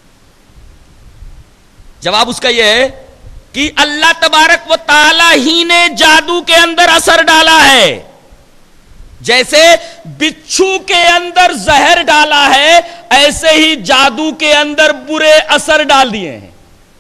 جواب اس کا یہ ہے کہ اللہ تبارک و تعالی ہی نے جادو کے اندر اثر ڈالا ہے. جیسے بچھو کے اندر زہر ڈالا ہے، ایسے ہی جادو کے اندر برے اثر ڈال دیے ہیں.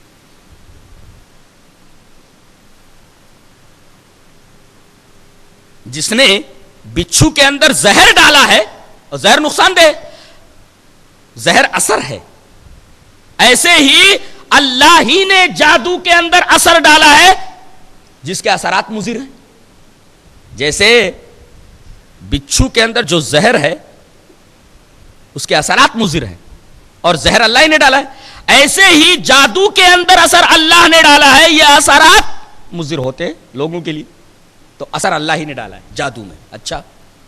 جس نے بچھو کے اندر زہر ڈالا ہے، اور زہر نقصان دہ، زہر اثر ہے، ایسے ہی اللہ ہی نے جادو کے اندر اثر ڈالا ہے جس کے اثرات مضر ہیں. جیسے بچھو کے اندر جو زہر ہے اس کے اثرات مضر ہیں اور زہر اللہ ہی نے ڈالا ہے، ایسے ہی جادو کے اندر اثر اللہ نے ڈالا ہے، یہ اثرات مضر ہوتے ہیں لوگوں کے لیے، تو اثر اللہ ہی نے ڈالا ہے جادو میں. اچھا،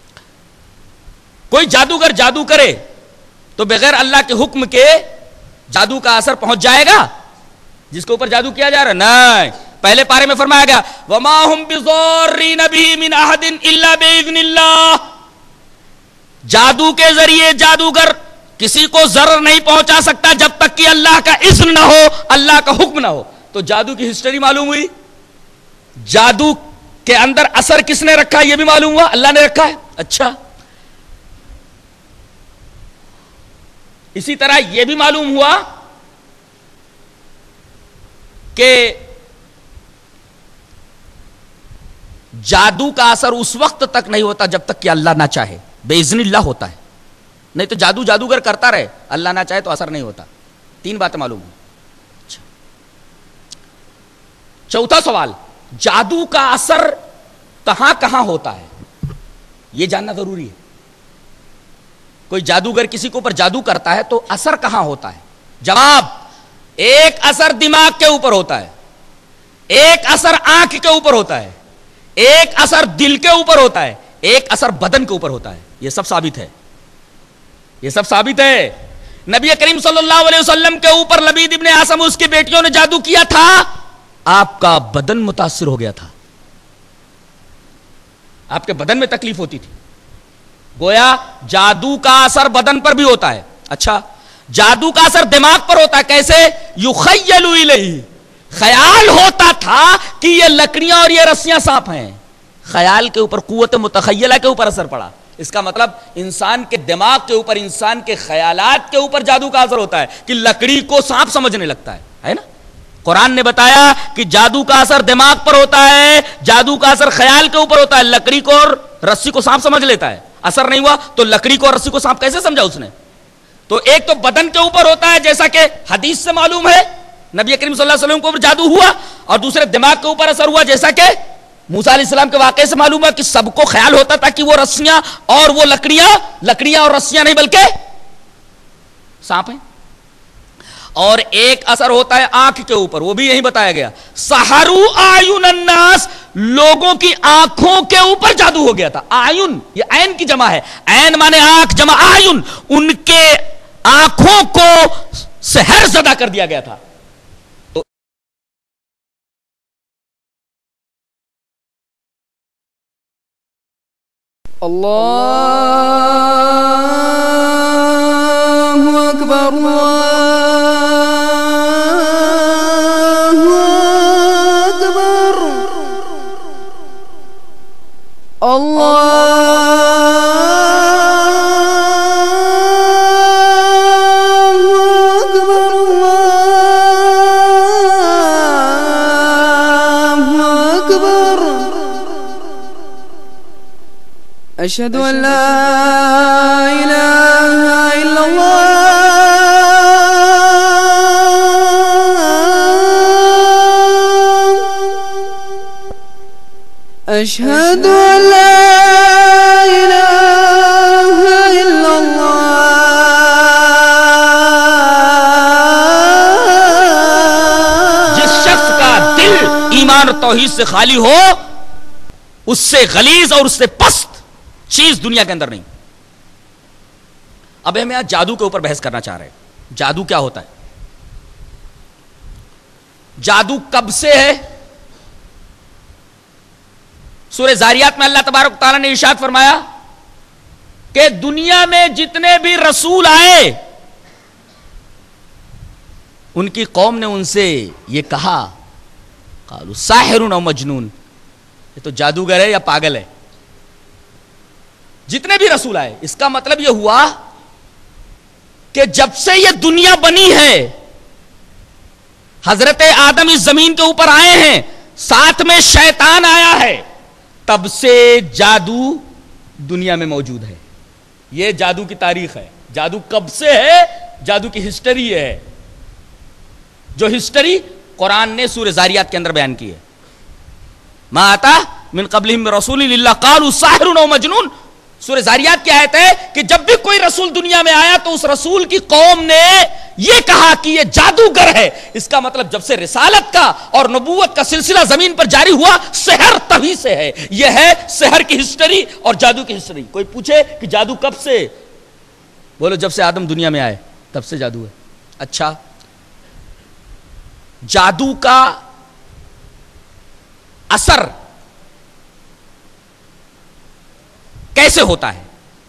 کوئی جادوگر جادو کرے تو بغیر اللہ کے حکم کے جادو کا اثر پہنچ جائے گا جس کے اوپر جادو کیا جا رہا ہے؟ نہیں. پہلے پارے میں فرمایا گیا وما هم بضارین به من احد الا باذن اللہ. جادو کے ذریعے جادوگر کسی کو ضرر نہیں پہنچا سکتا جب تک کہ اللہ کا اذن نہ ہو، اللہ کا حکم نہ ہو. تو جادو کی ہسٹری معلوم ہوئی. جادو کے اندر اثر کس نے رکھا یہ بھی معلوم ہوا، اللہ نے رکھا ہے. اچھا، اسی طرح یہ بھی معلوم ہوا کہ جادو کا اثر اس وقت تک نہیں ہوتا جب تک کہ اللہ نہ چاہے، بے اذن اللہ ہوتا ہے. نہیں تو جادو جادوگر کرتا رہے، اللہ نہ چاہے تو اثر نہیں ہوتا. تین باتیں معلوم ہیں. اچھا، چوتھا سوال، جادو کا اثر کہاں کہاں ہوتا ہے یہ جاننا ضروری ہے. کوئی جادوگر کسی کے اوپر جادو کرتا ہے تو اثر کہاں ہوتا ہے؟ جواب، ایک اثر دماغ کے اوپر ہوتا ہے، ایک اثر آنکھ کے اوپر ہوتا ہے، ایک اثر دل کے اوپر ہوتا ہے، ایک اثر بدن کے اوپر ہوتا ہے. یہ سب ثابت ہے، یہ سب ثابت ہے. نبی کریم صلی اللہ علیہ وسلم کے اوپر لبید ابن عاصم اس کی بیٹیوں نے جادو کیا تھا، آپ کا بدن متاثر ہو گیا تھا، آپ کے بدن میں تکلیف ہوتی تھی. گویا جادو کا اثر بدن پر بھی ہوتا ہے. اچھا، جادو کا اثر دماغ پر ہوتا ہے. کیسے؟ یخیل الیہ، خیال ہوتا تھا کہ یہ لکڑیاں اور یہ رسیاں سانپ ہیں. خیال کے اوپر، قوت متخیلہ کے اوپر اثر پڑا. اس کا مطلب انسان کے دماغ کے اوپر، انسان کے خیالات کے اوپر جادو کا اثر ہوتا ہے کہ لکڑی کو سانپ سمجھنے لگتا ہے، ہے نا. قرآن نے بتایا کہ جادو کا اثر دماغ پر ہوتا ہے، جادو کا اثر خیال کے اوپر ہوتا ہے. لکڑی کو اور رسی کو سانپ سمجھ لیتا ہے، اثر نہیں ہوا تو لکڑی کو اور رسی کو سانپ کیسے سمجھا اس نے؟ تو ایک تو بدن کے اوپر ہوتا ہے جیسا کہ حدیث سے معلوم ہے نبی کریم صلی اللہ علیہ وسلم کے اوپر جادو ہوا، اور دوسرے دماغ کے اوپر اثر ہوا جیسا کہ موسیٰ علیہ السلام کے واقعے سے معلوم ہے کہ سب کو خیال ہوتا تھا کہ وہ رسیاں اور وہ لکڑیاں لکڑیاں اور رسیاں نہیں بلکہ سانپ ہیں. اور ایک اثر ہوتا ہے آنکھ کے اوپر، وہ بھی یہی بتایا گیا. سحروا اعین الناس، لوگوں کی آنکھوں کے اوپر جادو ہو گیا تھا. آئین یہ عین کی جمع ہے، عین مانے آنکھ، جمع آئین. ان کے آنکھوں کو سحر زدہ کر دیا گیا تھا. تو اللہ اکبر اللہ اکبر أشهد أن لا إله إلا الله أشهد أن لا إله إلا الله. جس شخص کا دل ایمان اور توحید سے خالی ہو اس سے غلیظ اور اس سے پست چیز دنیا کے اندر نہیں. اب ہم یہاں جادو کے اوپر بحث کرنا چاہ رہے ہیں. جادو کیا ہوتا ہے؟ جادو کب سے ہے؟ سورہ زاریات میں اللہ تبارک تعالیٰ نے ارشاد فرمایا کہ دنیا میں جتنے بھی رسول آئے ان کی قوم نے ان سے یہ کہا قالوا ساحر او مجنون، یہ تو جادوگر ہے یا پاگل ہے. جتنے بھی رسول آئے اس کا مطلب یہ ہوا کہ جب سے یہ دنیا بنی ہے، حضرت آدم اس زمین کے اوپر آئے ہیں، ساتھ میں شیطان آیا ہے، تب سے جادو دنیا میں موجود ہے. یہ جادو کی تاریخ ہے. جادو کب سے ہے؟ جادو کی ہسٹری ہے جو ہسٹری قرآن نے سورہ زاریات کے اندر بیان کی ہے. ما آتا من قبلہم رسول اللہ قالوا ساحر او مجنون. سورہ زاریات کی آیت ہے کہ جب بھی کوئی رسول دنیا میں آیا تو اس رسول کی قوم نے یہ کہا کہ یہ جادوگر ہے. اس کا مطلب جب سے رسالت کا اور نبوت کا سلسلہ زمین پر جاری ہوا سحر تبھی سے ہے. یہ ہے سحر کی ہسٹری اور جادو کی ہسٹری. کوئی پوچھے کہ جادو کب سے؟ بولو جب سے آدم دنیا میں آئے تب سے جادو ہے. اچھا، جادو کا اثر کیسے ہوتا ہے؟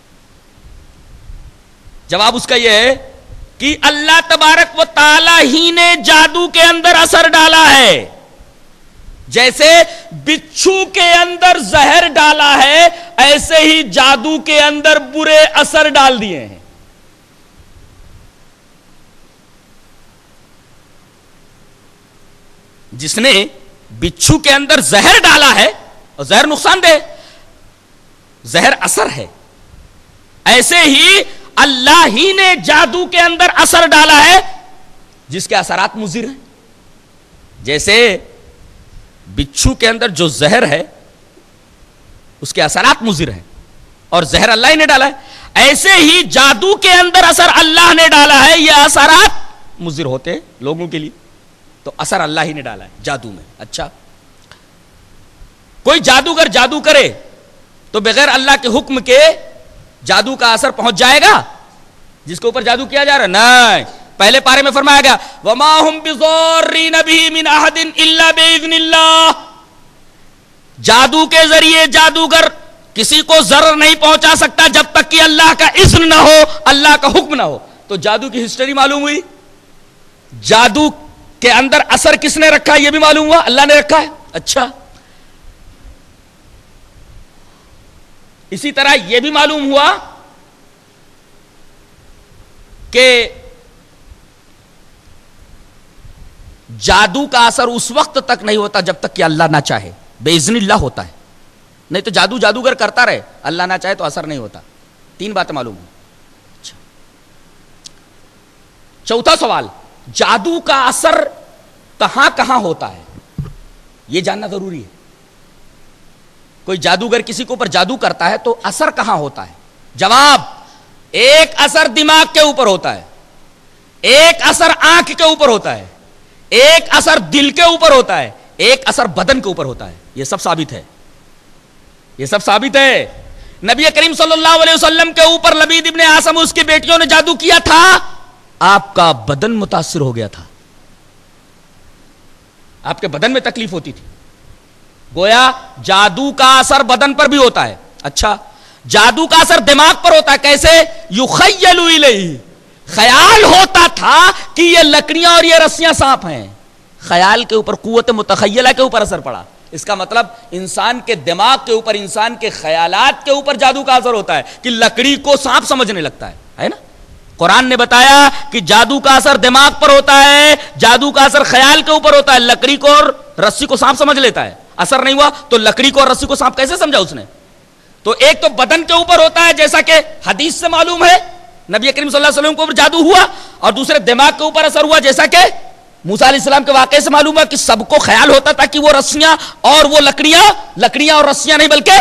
جواب اس کا یہ ہے کہ اللہ تبارک و تعالی ہی نے جادو کے اندر اثر ڈالا ہے. جیسے بچھو کے اندر زہر ڈالا ہے ایسے ہی جادو کے اندر برے اثر ڈال دیے ہیں. جس نے بچھو کے اندر زہر ڈالا ہے، اور زہر نقصان دہ، زہر اثر ہے، ایسے ہی اللہ ہی نے جادو کے اندر اثر ڈالا ہے جس کے اثرات مضر ہیں. جیسے بچھو کے اندر جو زہر ہے اس کے اثرات مضر ہیں اور زہر اللہ ہی نے ڈالا ہے، ایسے ہی جادو کے اندر اثر اللہ نے ڈالا ہے، یہ اثرات مضر ہوتے ہیں لوگوں کے لیے. تو اثر اللہ ہی نے ڈالا ہے جادو میں. اچھا، کوئی جادوگر جادو کرے تو بغیر اللہ کے حکم کے جادو کا اثر پہنچ جائے گا جس کے اوپر جادو کیا جا رہا ہے؟ نہیں. پہلے پارے میں فرمایا گیا وَمَا هُمْ بِضَارِّينَ بِهِ مِنْ أَحَدٍ إِلَّا بِإِذْنِ اللَّهِ. جادو کے ذریعے جادوگر کسی کو ضرر نہیں پہنچا سکتا جب تک کہ اللہ کا اذن نہ ہو، اللہ کا حکم نہ ہو. تو جادو کی ہسٹری معلوم ہوئی. جادو کے اندر اثر کس نے رکھا یہ بھی معلوم ہوا، اللہ نے رکھا ہے. اچھا، اسی طرح یہ بھی معلوم ہوا کہ جادو کا اثر اس وقت تک نہیں ہوتا جب تک کہ اللہ نہ چاہے. بے اذن اللہ ہوتا ہے. نہیں تو جادو جادوگر کرتا رہے، اللہ نہ چاہے تو اثر نہیں ہوتا. تین باتیں معلوم ہیں. اچھا، چوتھا سوال، جادو کا اثر کہاں کہاں ہوتا ہے یہ جاننا ضروری ہے. کوئی جادوگر کسی کے اوپر جادو کرتا ہے تو اثر کہاں ہوتا ہے؟ جواب، ایک اثر دماغ کے اوپر ہوتا ہے، ایک اثر آنکھ کے اوپر ہوتا ہے، ایک اثر دل کے اوپر ہوتا ہے، ایک اثر بدن کے اوپر ہوتا ہے. یہ سب ثابت ہے، یہ سب ثابت ہے. نبی کریم صلی اللہ علیہ وسلم کے اوپر لبید ابن عاصم اس کی بیٹیوں نے جادو کیا تھا، آپ کا بدن متاثر ہو گیا تھا، آپ کے بدن میں تکلیف ہوتی تھی. گویا جادو کا اثر بدن پر بھی ہوتا ہے. اچھا، جادو کا اثر دماغ پر ہوتا ہے. کیسے؟ یخیل الیہ، خیال ہوتا تھا کہ یہ لکڑیاں اور یہ رسیاں سانپ ہیں. خیال کے اوپر، قوت متخیلہ کے اوپر اثر پڑا. اس کا مطلب انسان کے دماغ کے اوپر، انسان کے خیالات کے اوپر جادو کا اثر ہوتا ہے کہ لکڑی کو سانپ سمجھنے لگتا ہے، ہے نا؟ قرآن نے بتایا کہ جادو کا اثر دماغ پر ہوتا ہے، جادو کا اثر خیال کے اوپر ہوتا ہے. لکڑی کو اور رسی کو سانپ سمجھ لیتا ہے. اثر نہیں ہوا تو لکڑی کو اور رسی کو سانپ کیسے سمجھا اس نے؟ تو ایک تو بدن کے اوپر ہوتا ہے، جیسا کہ حدیث سے معلوم ہے نبی کریم صلی اللہ علیہ وسلم کے اوپر جادو ہوا، اور دوسرے دماغ کے اوپر اثر ہوا، جیسا کہ موسیٰ علیہ السلام کے واقعے سے معلوم ہے کہ سب کو خیال ہوتا تھا کہ وہ رسیاں اور وہ لکڑیاں لکڑیاں اور رسیاں نہیں بلکہ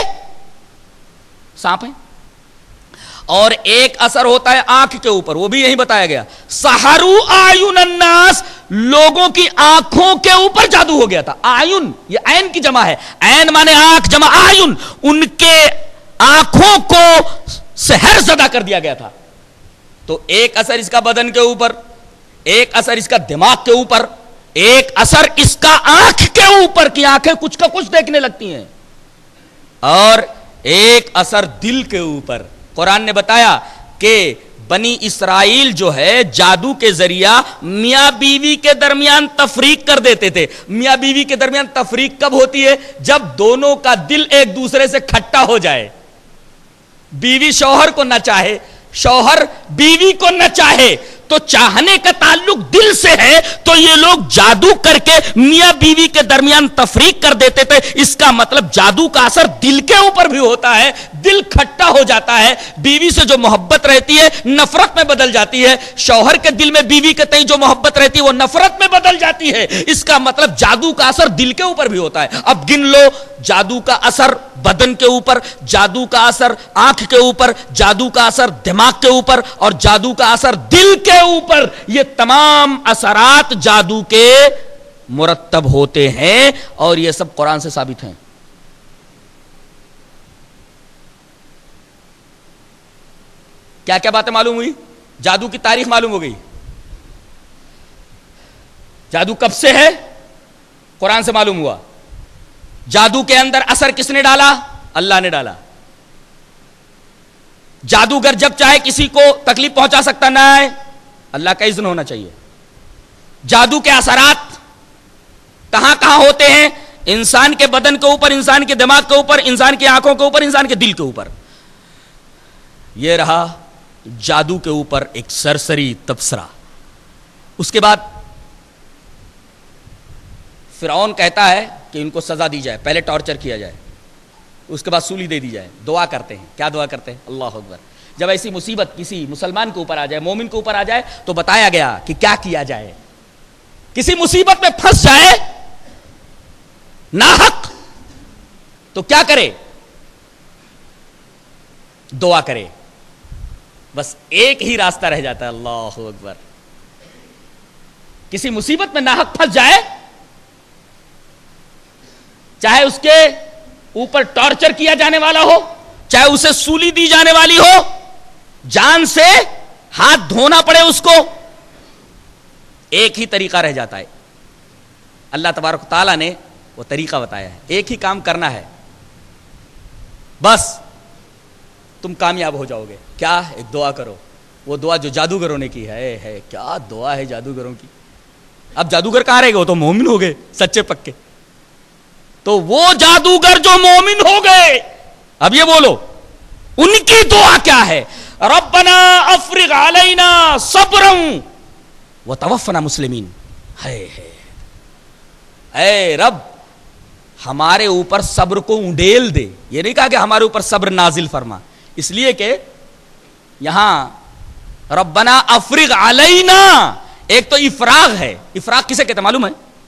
سانپ ہیں. اور ایک اثر ہوتا ہے آنکھ کے اوپر، وہ بھی یہی بتایا گیا. سحروا اعین الناس، لوگوں کی آنکھوں کے اوپر جادو ہو گیا تھا. آئین یہ عین کی جمع ہے، عین مانے آنکھ، جمع آئین. ان کے آنکھوں کو سحر زدہ کر دیا گیا تھا. تو ایک اثر اس کا بدن کے اوپر، ایک اثر اس کا دماغ کے اوپر، ایک اثر اس کا آنکھ کے اوپر کی آنکھیں کچھ کا کچھ دیکھنے لگتی ہیں، اور ایک اثر دل کے اوپر. قرآن نے بتایا کہ بنی اسرائیل جو ہے جادو کے ذریعہ میاں بیوی کے درمیان تفریق کر دیتے تھے. میاں بیوی کے درمیان تفریق کب ہوتی ہے؟ جب دونوں کا دل ایک دوسرے سے کھٹا ہو جائے. بیوی شوہر کو نہ چاہے، شوہر بیوی کو نہ چاہے، تو چاہنے کا تعلق دل سے ہے، تو یہ لوگ جادو کر کے میاں بیوی کے درمیان تفریق کر دیتے تھے. اس کا مطلب جادو کا اثر دل کے اوپر بھی ہوتا ہے، دل کھٹا ہو جاتا ہے. بیوی سے جو محبت رہتی ہے نفرت میں بدل جاتی ہے، شوہر کے دل میں بیوی کے تئیں جو محبت رہتی ہے وہ نفرت میں بدل جاتی ہے. اس کا مطلب جادو کا اثر دل کے اوپر بھی ہوتا ہے. اب گن لو، جادو کا اثر بدن کے اوپر، جادو کا اثر آنکھ کے اوپر، جادو کا اثر دماغ کے اوپر، اور جادو کا اثر دل کے اوپر. یہ تمام اثرات جادو کے مرتب ہوتے ہیں، اور یہ سب قرآن سے ثابت ہیں. کیا کیا باتیں معلوم ہوئی؟ جادو کی تاریخ معلوم ہو گئی. جادو کب سے ہے؟ قرآن سے معلوم ہوا. جادو کے اندر اثر کس نے ڈالا؟ اللہ نے ڈالا. جادوگر جب چاہے کسی کو تکلیف پہنچا سکتا نہ ہے، اللہ کا اذن ہونا چاہیے. جادو کے اثرات کہاں کہاں ہوتے ہیں؟ انسان کے بدن کے اوپر، انسان کے دماغ کے اوپر، انسان کی آنکھوں کے اوپر، انسان کے دل کے اوپر. یہ رہا جادو کے اوپر ایک سرسری تبصرہ. اس کے بعد فرعون کہتا ہے کہ ان کو سزا دی جائے، پہلے ٹارچر کیا جائے، اس کے بعد سولی دے دی جائے. دعا کرتے ہیں. کیا دعا کرتے ہیں؟ اللہ اکبر. جب ایسی مصیبت کسی مسلمان کے اوپر آ جائے، مومن کے اوپر آ جائے، تو بتایا گیا کہ کیا کیا جائے. کسی مصیبت میں پھنس جائے ناحق تو کیا کرے؟ دعا کرے. بس ایک ہی راستہ رہ جاتا ہے، اللہ اکبر. کسی مصیبت میں ناحق پھنس جائے، چاہے اس کے اوپر ٹارچر کیا جانے والا ہو، چاہے اسے سولی دی جانے والی ہو، جان سے ہاتھ دھونا پڑے اس کو، ایک ہی طریقہ رہ جاتا ہے. اللہ تبارک تعالیٰ نے وہ طریقہ بتایا ہے. ایک ہی کام کرنا ہے، بس تم کامیاب ہو جاؤ گے. کیا؟ ایک دعا کرو. وہ دعا جو جادوگروں نے کی ہے. ہے کیا دعا ہے جادوگروں کی. اب جادوگر کہاں رہے گا؟ وہ تو مومن ہو گئے سچے پکے. تو وہ جادوگر جو مومن ہو گئے، اب یہ بولو ان کی دعا کیا ہے؟ ربنا افرغ علینا صبرا وتوفنا مسلمین. ہے اے رب ہمارے اوپر صبر کو انڈیل دے. یہ نہیں کہا کہ ہمارے اوپر صبر نازل فرما، اس لیے کہ یہاں ربنا افرغ علینا ایک تو افراغ ہے. افراغ کسے کہتے معلوم ہے؟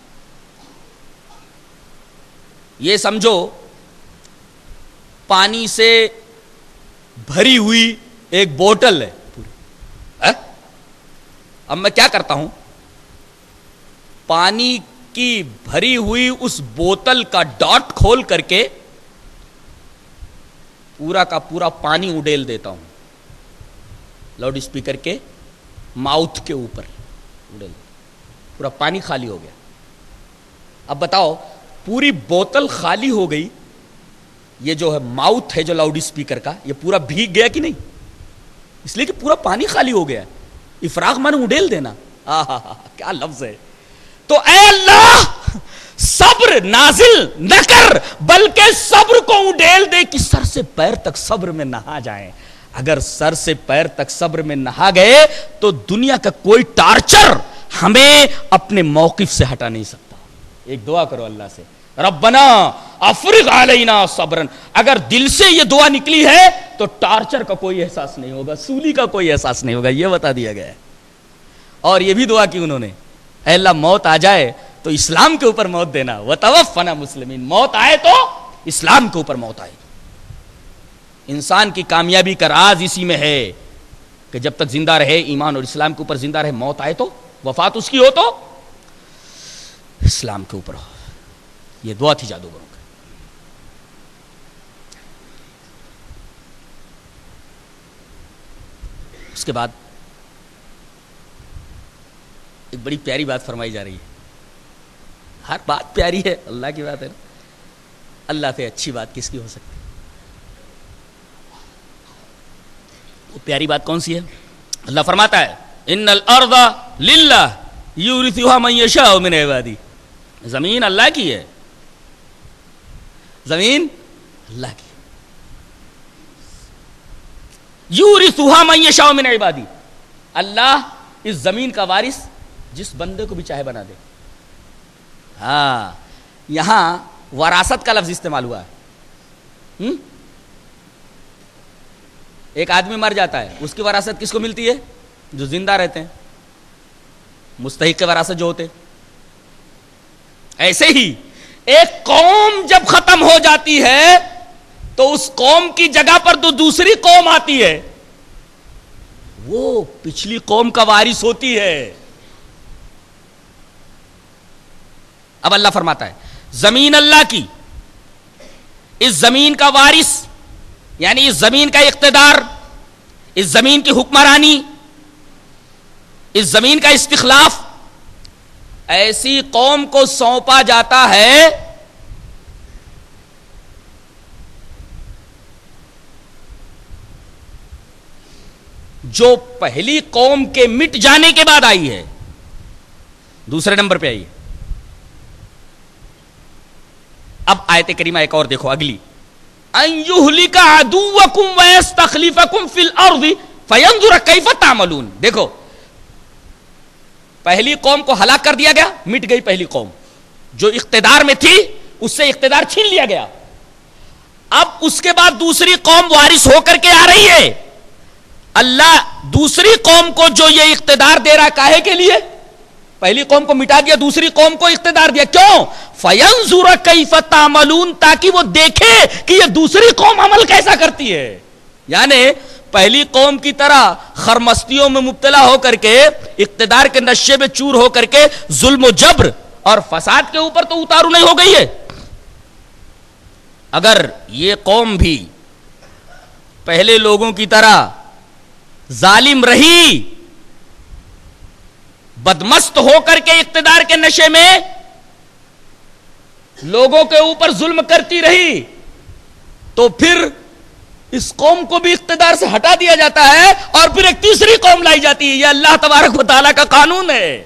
یہ سمجھو پانی سے بھری ہوئی ایک بوتل ہے پوری. اب میں کیا کرتا ہوں، پانی کی بھری ہوئی اس بوتل کا ڈاٹ کھول کر کے پورا کا پورا پانی اڈیل دیتا ہوں لاؤڈ اسپیکر کے ماؤتھ کے اوپر اڈیل، پورا پانی خالی ہو گیا. اب بتاؤ پوری بوتل خالی ہو گئی، یہ جو ہے ماؤتھ ہے جو لاؤڈ اسپیکر کا یہ پورا بھیگ گیا کہ نہیں؟ اس لیے کہ پورا پانی خالی ہو گیا. افراغ مانے اڈیل دینا. آہا کیا لفظ ہے. تو اے اللہ صبر نازل نہ کر بلکہ صبر کو اڈیل دے کہ سر سے پیر تک صبر میں نہا جائیں. اگر سر سے پیر تک صبر میں نہا گئے تو دنیا کا کوئی ٹارچر ہمیں اپنے موقف سے ہٹا نہیں سکتا. ایک دعا کرو اللہ سے، ربنا افرغ علینا صبرن. اگر دل سے یہ دعا نکلی ہے تو ٹارچر کا کوئی احساس نہیں ہوگا، سولی کا کوئی احساس نہیں ہوگا. یہ بتا دیا گیا ہے. اور یہ بھی دعا کی انہوں نے، اے اللہ موت آ جائے تو اسلام کے اوپر موت دینا، وتوفنا مسلمین. موت آئے تو اسلام کے اوپر موت آئے. انسان کی کامیابی کا راز اسی میں ہے کہ جب تک زندہ رہے ایمان اور اسلام کے اوپر زندہ رہے، موت آئے تو وفات اس کی ہو تو اسلام کے اوپر ہو. یہ دعا تھی جادوگروں کی. اس کے بعد ایک بڑی پیاری بات فرمائی جا رہی ہے. ہر بات پیاری ہے، اللہ کی بات ہے. اللہ سے اچھی بات کس کی ہو سکتی ہے؟ وہ پیاری بات کون سی ہے؟ اللہ فرماتا ہے ان الارض للہ یورثها من یشاء من عبادی. زمین اللہ کی ہے، زمین اللہ کی. یورثها من یشاء من عبادی. اللہ اس زمین کا وارث جس بندے کو بھی چاہے بنا دے. ہاں یہاں وراثت کا لفظ استعمال ہوا ہے. ایک آدمی مر جاتا ہے، اس کی وراثت کس کو ملتی ہے؟ جو زندہ رہتے ہیں، مستحق کے وراثت جو ہوتے. ایسے ہی ایک قوم جب ختم ہو جاتی ہے تو اس قوم کی جگہ پر تو دوسری قوم آتی ہے، وہ پچھلی قوم کا وارث ہوتی ہے. اب اللہ فرماتا ہے زمین اللہ کی، اس زمین کا وارث یعنی اس زمین کا اقتدار، اس زمین کی حکمرانی، اس زمین کا استخلاف ایسی قوم کو سونپا جاتا ہے جو پہلی قوم کے مٹ جانے کے بعد آئی ہے. دوسرے نمبر پہ آئی ہے. اب آیت کریمہ ایک اور دیکھو اگلی، ان یہلک عدوکم ویستخلفکم فی الارض فینظر کیف تعملون. دیکھو پہلی قوم کو ہلاک کر دیا گیا، مٹ گئی پہلی قوم جو اقتدار میں تھی، اس سے اقتدار چھین لیا گیا. اب اس کے بعد دوسری قوم وارث ہو کر کے آ رہی ہے. اللہ دوسری قوم کو جو یہ اقتدار دے رہا کاہے کے لیے؟ پہلی قوم کو مٹا دیا، دوسری قوم کو اقتدار دیا. کیوں؟ فَيَنْظُرَ كَيْفَ تَعْمَلُونَ، تاکہ وہ دیکھے کہ یہ دوسری قوم عمل کیسا کرتی ہے. یعنی پہلی قوم کی طرح خرمستیوں میں مبتلا ہو کر کے، اقتدار کے نشے میں چور ہو کر کے ظلم و جبر اور فساد کے اوپر تو اتارو نہیں ہو گئی ہے. اگر یہ قوم بھی پہلے لوگوں کی طرح ظالم رہی، بدمست ہو کر کے اقتدار کے نشے میں لوگوں کے اوپر ظلم کرتی رہی، تو پھر اس قوم کو بھی اقتدار سے ہٹا دیا جاتا ہے اور پھر ایک تیسری قوم لائی جاتی ہے. یہ اللہ تبارک و تعالیٰ کا قانون ہے.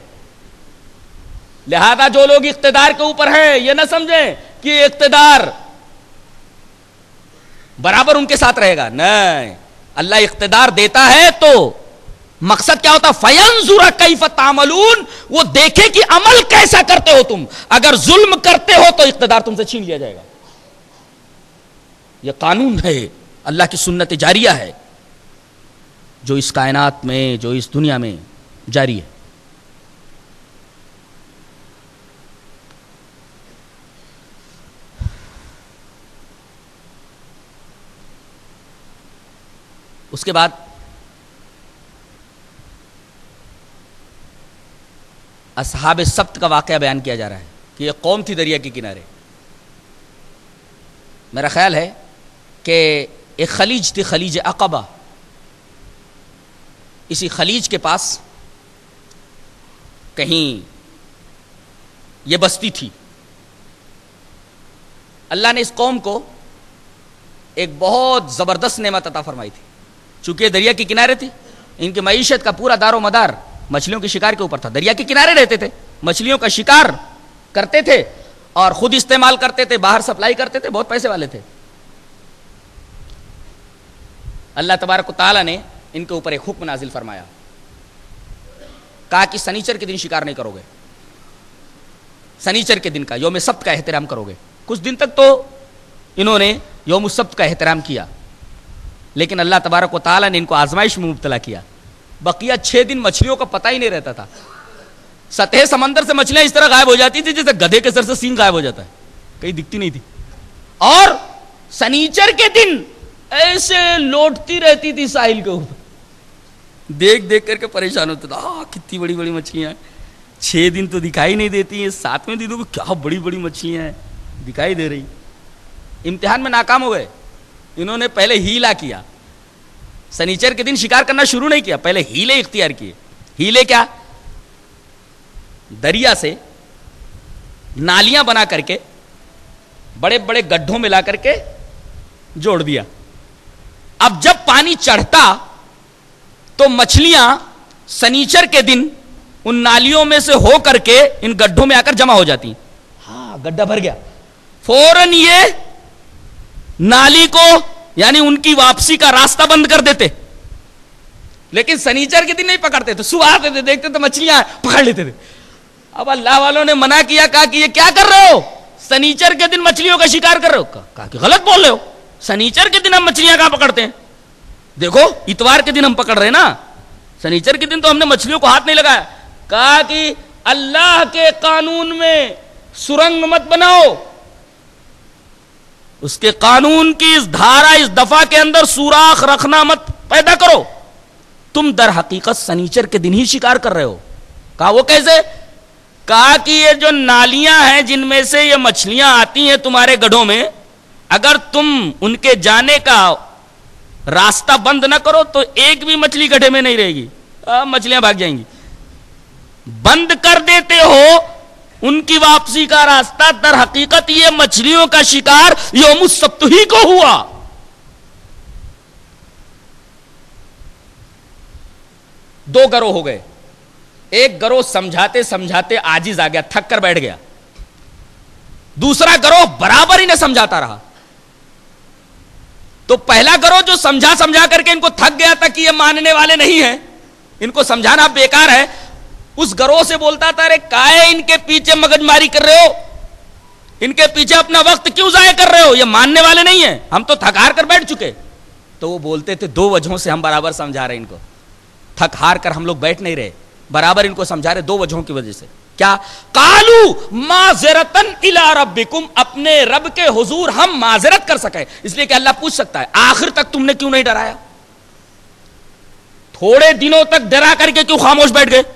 لہذا جو لوگ اقتدار کے اوپر ہیں یہ نہ سمجھیں کہ اقتدار برابر ان کے ساتھ رہے گا. نہیں، اللہ اقتدار دیتا ہے تو مقصد کیا ہوتا؟ فَيَنْظُرَ كَيْفَ تَعْمَلُونَ، وہ دیکھے کہ عمل کیسا کرتے ہو تم. اگر ظلم کرتے ہو تو اقتدار تم سے چھین لیا جائے گا. یہ قانون ہے، اللہ کی سنت جاریہ ہے جو اس کائنات میں، جو اس دنیا میں جاری ہے. اس کے بعد اصحاب سبت کا واقعہ بیان کیا جا رہا ہے کہ یہ قوم تھی دریا کے کنارے. میرا خیال ہے کہ ایک خلیج تھی، خلیج عقبہ. اسی خلیج کے پاس کہیں یہ بستی تھی. اللہ نے اس قوم کو ایک بہت زبردست نعمت عطا فرمائی تھی. چونکہ یہ دریا کے کنارے تھی، ان کی معیشت کا پورا دار و مدار مچھلیوں کے شکار کے اوپر تھا. دریا کے کنارے رہتے تھے، مچھلیوں کا شکار کرتے تھے اور خود استعمال کرتے تھے، باہر سپلائی کرتے تھے، بہت پیسے والے تھے. اللہ تبارک و تعالیٰ نے ان کے اوپر ایک حکم نازل فرمایا، کہا کہ سنیچر کے دن شکار نہیں کرو گے، سنیچر کے دن کا، یوم سبت کا احترام کرو گے. کچھ دن تک تو انہوں نے یوم السبت کا احترام کیا، لیکن اللہ تبارک و تعالیٰ نے ان کو آزمائش میں مبتلا کیا. بقیہ چھ دن مچھلیوں کا پتہ ہی نہیں رہتا تھا. سطح سمندر سے مچھلیاں اس طرح غائب ہو جاتی تھی جیسے گدھے کے سر سے سینگ غائب ہو جاتا ہے، کہیں دکھتی نہیں تھی. اور سنیچر کے دن ایسے لوٹتی رہتی تھی ساحل کے اوپر، دیکھ دیکھ کر کے پریشان ہوتا تھا. آہ کتنی بڑی بڑی مچھلیاں ہیں، چھ دن تو دکھائی نہیں دیتی ہیں، ساتویں دن کو کیا بڑی بڑی مچھلیاں ہیں دکھائی دے رہی. امتحان میں ناکام ہو گئے. انہوں نے پہلے ہیلا کیا، سنیچر کے دن شکار کرنا شروع نہیں کیا، پہلے ہیلے اختیار کیے. ہیلے کیا؟ دریا سے نالیاں بنا کر کے بڑے بڑے گڈھوں میں لا کر کے جوڑ دیا. اب جب پانی چڑھتا تو مچھلیاں سنیچر کے دن ان نالیوں میں سے ہو کر کے ان گڈھوں میں آ کر جمع ہو جاتی. ہاں گڈھا بھر گیا، فوراً یہ نالی کو یعنی ان کی واپسی کا راستہ بند کر دیتے. لیکن سنیچر کے دن نہیں پکڑتے تھے، صبح آتے تھے، دیکھتے تو مچھلیاں پکڑ لیتے تھے. اب اللہ والوں نے منع کیا، کہا کہ یہ کیا کر رہے ہو، سنیچر کے دن مچھلیوں کا شکار کر رہے ہو. کہا کہ غلط بول رہے ہو، سنیچر کے دن ہم مچھلیاں کہاں پکڑتے ہیں، دیکھو اتوار کے دن ہم پکڑ رہے ہیں نا، سنیچر کے دن تو ہم نے مچھلیوں کو ہاتھ نہیں لگایا. کہا کہ اللہ کے قانون میں سرنگ مت بناؤ، اس کے قانون کی اس دھارا اس دفعہ کے اندر سوراخ رکھنا مت پیدا کرو، تم در حقیقت سنیچر کے دن ہی شکار کر رہے ہو. کہا وہ کیسے؟ کہا کہ یہ جو نالیاں ہیں جن میں سے یہ مچھلیاں آتی ہیں تمہارے گڑھوں میں، اگر تم ان کے جانے کا راستہ بند نہ کرو تو ایک بھی مچھلی گڑھے میں نہیں رہے گی، مچھلیاں بھاگ جائیں گی. بند کر دیتے ہو ان کی واپسی کا راستہ، در حقیقت یہ مچھلیوں کا شکار یوم السبت ہی کو ہوا. دو گروہ ہو گئے. ایک گروہ سمجھاتے سمجھاتے عاجز آ گیا، تھک کر بیٹھ گیا. دوسرا گروہ برابر ہی نہ سمجھاتا رہا. تو پہلا گروہ جو سمجھا سمجھا کر کے ان کو تھک گیا تھا کہ یہ ماننے والے نہیں ہیں، ان کو سمجھانا بیکار ہے، اس گروہ سے بولتا تھا، ارے کائے ان کے پیچھے مگج ماری کر رہے ہو، ان کے پیچھے اپنا وقت کیوں ضائع کر رہے ہو، یہ ماننے والے نہیں ہیں، ہم تو تھک ہار کر بیٹھ چکے. تو وہ بولتے تھے دو وجہوں سے ہم برابر سمجھا رہے ہیں ان کو، تھک ہار کر ہم لوگ بیٹھ نہیں رہے، برابر ان کو سمجھا رہے دو وجہوں کی وجہ سے. کیا؟ قالوا معذرتن الی ربکم، اپنے رب کے حضور ہم معذرت کر سکے، اس لیے کہ اللہ پوچھ سکتا ہے آخر تک تم نے کیوں نہیں ڈرایا، تھوڑے دنوں تک ڈرا کر کے کیوں خاموش بیٹھ گئے،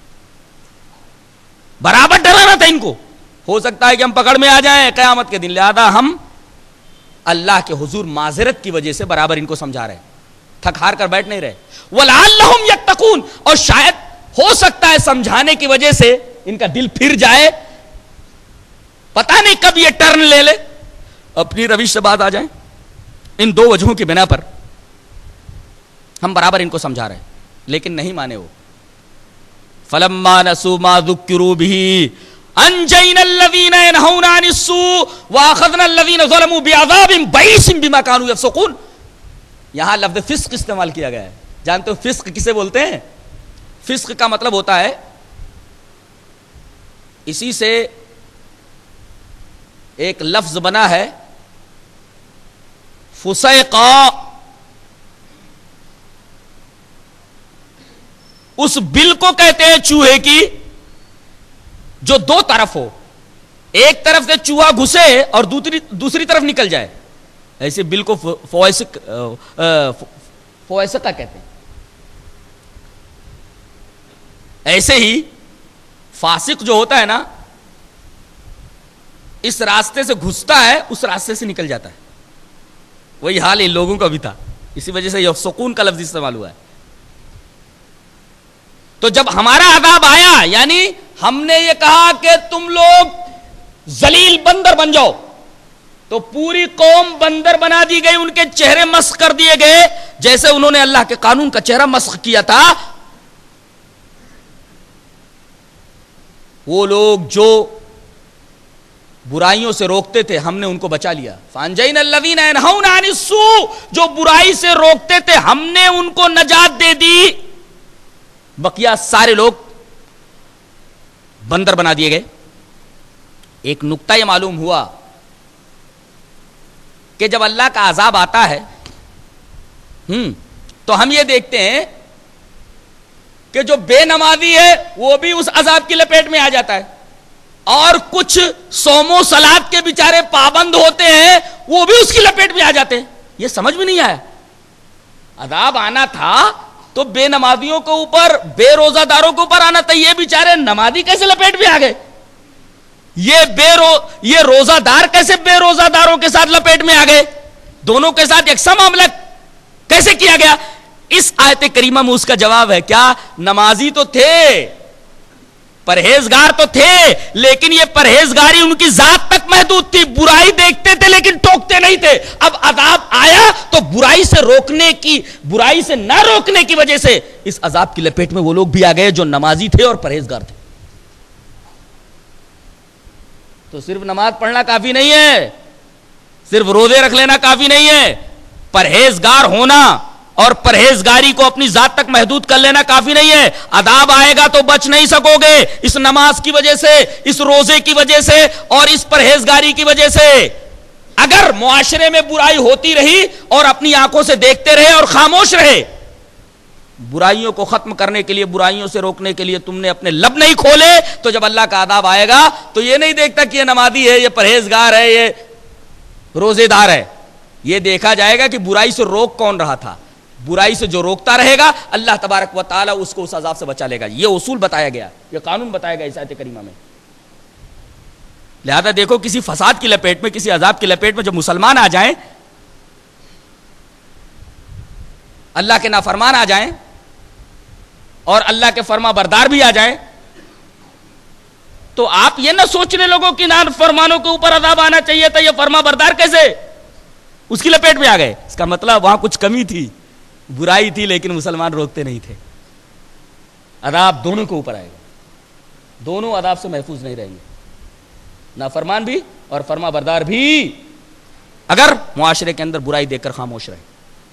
برابر ڈرانا تھا ان کو. ہو سکتا ہے کہ ہم پکڑ میں آ جائیں قیامت کے دن، لہذا ہم اللہ کے حضور معذرت کی وجہ سے برابر ان کو سمجھا رہے، تھک ہار کر بیٹھ نہیں رہے. وَلَعَلَّهُمْ يَتَّقُونَ، اور شاید ہو سکتا ہے سمجھانے کی وجہ سے ان کا دل پھر جائے، پتہ نہیں کب یہ ٹرن لے لے، اپنی روش سے بات آ جائیں. ان دو وجہوں کی بنا پر ہم برابر ان کو سمجھا رہے ہیں، لیکن نہیں مانے وہ. فَلَمَّا نَسُوا مَا ذُكِّرُوا بِهِ أَنجَيْنَا الَّذِينَ يَنْهَوْنَ عَنِ السُّوءِ وَأَخَذْنَا الَّذِينَ ظَلَمُوا بِعَذَابٍ بَئِيسٍ بِمَا كَانُوا يَفْسُقُونَ. یہاں لفظ فسق استعمال کیا گیا ہے. جانتے ہو فسق کسے بولتے ہیں؟ فسق کا مطلب ہوتا ہے، اسی سے ایک لفظ بنا ہے فسیقا، اس بل کو کہتے ہیں چوہے کی جو دو طرف ہو، ایک طرف سے چوہا گھسے اور دوسری دوسری طرف نکل جائے، ایسے بل کو فوائسق فوائسقا کہتے ہیں. ایسے ہی فاسق جو ہوتا ہے نا، اس راستے سے گھستا ہے اس راستے سے نکل جاتا ہے. وہی حال ان لوگوں کا بھی تھا، اسی وجہ سے یہ سکون کا لفظ استعمال ہوا ہے. تو جب ہمارا عذاب آیا، یعنی ہم نے یہ کہا کہ تم لوگ ذلیل بندر بن جاؤ، تو پوری قوم بندر بنا دی گئی، ان کے چہرے مسخ کر دیے گئے، جیسے انہوں نے اللہ کے قانون کا چہرہ مسخ کیا تھا. وہ لوگ جو برائیوں سے روکتے تھے ہم نے ان کو بچا لیا. فانجینا الذین ینہون عن السوء، جو برائی سے روکتے تھے ہم نے ان کو نجات دے دی. بقیہ سارے لوگ بندر بنا دیے گئے. ایک نقطہ یہ معلوم ہوا کہ جب اللہ کا عذاب آتا ہے ہم تو ہم یہ دیکھتے ہیں کہ جو بے نمازی ہے وہ بھی اس عذاب کی لپیٹ میں آ جاتا ہے، اور کچھ صوم و صلات کے بیچارے پابند ہوتے ہیں وہ بھی اس کی لپیٹ میں آ جاتے ہیں. یہ سمجھ میں نہیں آیا. عذاب آنا تھا تو بے نمازیوں کے اوپر، بے روزہ داروں کے اوپر آنا تھا. یہ بیچارے نمازی کیسے لپیٹ میں آ گئے؟ یہ بے رو یہ روزہ دار کیسے بے روزہ داروں کے ساتھ لپیٹ میں آ گئے؟ دونوں کے ساتھ یکساں معاملہ کیسے کیا گیا؟ اس آیت کریمہ میں اس کا جواب ہے کیا؟ نمازی تو تھے، پرہیزگار تو تھے، لیکن یہ پرہیزگاری ان کی ذات تک محدود تھی. برائی دیکھتے تھے لیکن ٹوکتے نہیں تھے. اب عذاب آیا تو برائی سے روکنے کی برائی سے نہ روکنے کی وجہ سے اس عذاب کی لپیٹ میں وہ لوگ بھی آ گئے جو نمازی تھے اور پرہیزگار تھے. تو صرف نماز پڑھنا کافی نہیں ہے، صرف روزے رکھ لینا کافی نہیں ہے، پرہیزگار ہونا اور پرہیزگاری کو اپنی ذات تک محدود کر لینا کافی نہیں ہے. عذاب آئے گا تو بچ نہیں سکو گے اس نماز کی وجہ سے، اس روزے کی وجہ سے اور اس پرہیزگاری کی وجہ سے. اگر معاشرے میں برائی ہوتی رہی اور اپنی آنکھوں سے دیکھتے رہے اور خاموش رہے، برائیوں کو ختم کرنے کے لیے، برائیوں سے روکنے کے لیے تم نے اپنے لب نہیں کھولے، تو جب اللہ کا عذاب آئے گا تو یہ نہیں دیکھتا کہ یہ نمازی ہے، یہ پرہیزگار ہے، یہ روزے دار ہے. یہ دیکھا جائے گا کہ برائی سے روک کون رہا تھا. برائی سے جو روکتا رہے گا اللہ تبارک و تعالی اس کو اس عذاب سے بچا لے گا. یہ اصول بتایا گیا، یہ قانون بتایا گیا اس آیت کریمہ میں. لہذا دیکھو کسی فساد کی لپیٹ میں، کسی عذاب کی لپیٹ میں جب مسلمان آ جائیں، اللہ کے نافرمان آ جائیں اور اللہ کے فرما بردار بھی آ جائیں، تو آپ یہ نہ سوچنے لوگوں کہ نافرمانوں کے اوپر عذاب آنا چاہیے تھا، یہ فرما بردار کیسے اس کی لپیٹ میں آ گئے. اس کا مطلب وہاں کچھ کمی تھی، برائی تھی، لیکن مسلمان روکتے نہیں تھے. عذاب دونوں کے اوپر آئے گا، دونوں عذاب سے محفوظ نہیں رہیں گے، نافرمان بھی اور فرما بردار بھی، اگر معاشرے کے اندر برائی دیکھ کر خاموش رہے.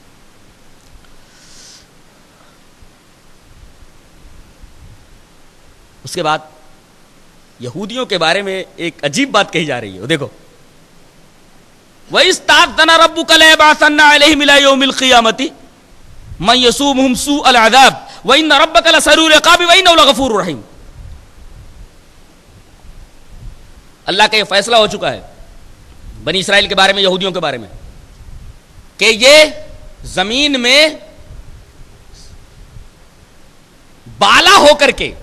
اس کے بعد یہودیوں کے بارے میں ایک عجیب بات کہی جا رہی ہے. دیکھو، وَإِسْتَأْذَنَ رَبُّكَ لَيَبْعَثَنَّ عَلَيْهِمْ إِلَى يَوْمِ الْقِيَامَةِ مَن يَسُومُهُمْ سُوءَ الْعَذَابِ وَإِنَّ رَبَّكَ لَسَرِيعُ الْعِقَابِ وَإِنَّهُ لَغَفُورٌ رَحِيمٌ. اللہ کا یہ فیصلہ ہو چکا ہے بنی اسرائیل کے بارے میں، یہودیوں کے بارے میں، کہ یہ زمین میں بالا ہو کر کے،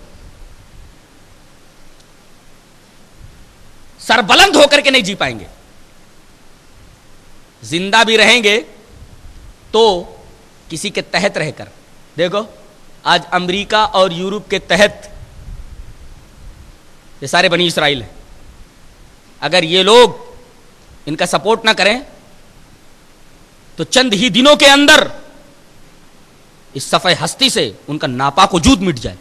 سربلند ہو کر کے نہیں جی پائیں گے. زندہ بھی رہیں گے تو کسی کے تحت رہ کر. دیکھو آج امریکہ اور یورپ کے تحت یہ سارے بنی اسرائیل ہیں. اگر یہ لوگ ان کا سپورٹ نہ کریں تو چند ہی دنوں کے اندر اس صفحہ ہستی سے ان کا ناپاک وجود مٹ جائے.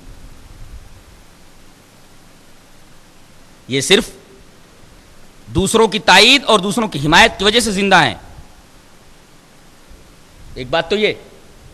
یہ صرف دوسروں کی تائید اور دوسروں کی حمایت کی وجہ سے زندہ ہیں. ایک بات تو یہ.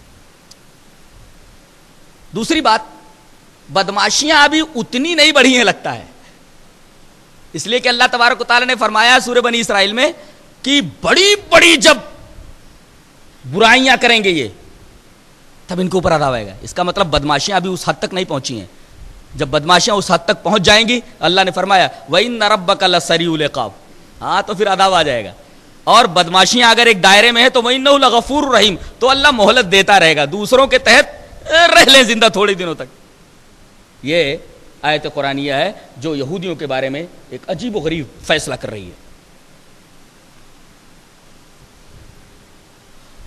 دوسری بات، بدماشیاں ابھی اتنی نہیں بڑھی ہیں لگتا ہے، اس لیے کہ اللہ تبارک و تعالی نے فرمایا سورہ بنی اسرائیل میں کہ بڑی بڑی جب برائیاں کریں گے یہ تب ان کے اوپر عذاب آئے گا. اس کا مطلب بدماشیاں ابھی اس حد تک نہیں پہنچی ہیں. جب بدماشیاں اس حد تک پہنچ جائیں گی اللہ نے فرمایا وَإِنَّ رَبَّكَ لَسَرِيعُ الْعِقَابِ، ہاں تو پھر عذاب آ جائے گا. اور بدماشیاں اگر ایک دائرے میں ہے تو وَإِنَّهُ لَغَفُورٌ رَحِيمٌ، تو اللہ مہلت دیتا رہے گا، دوسروں کے تحت رہ لیں زندہ تھوڑے دنوں تک. یہ آیت قرآنیہ ہے جو یہودیوں کے بارے میں ایک عجیب و غریب فیصلہ کر رہی ہے.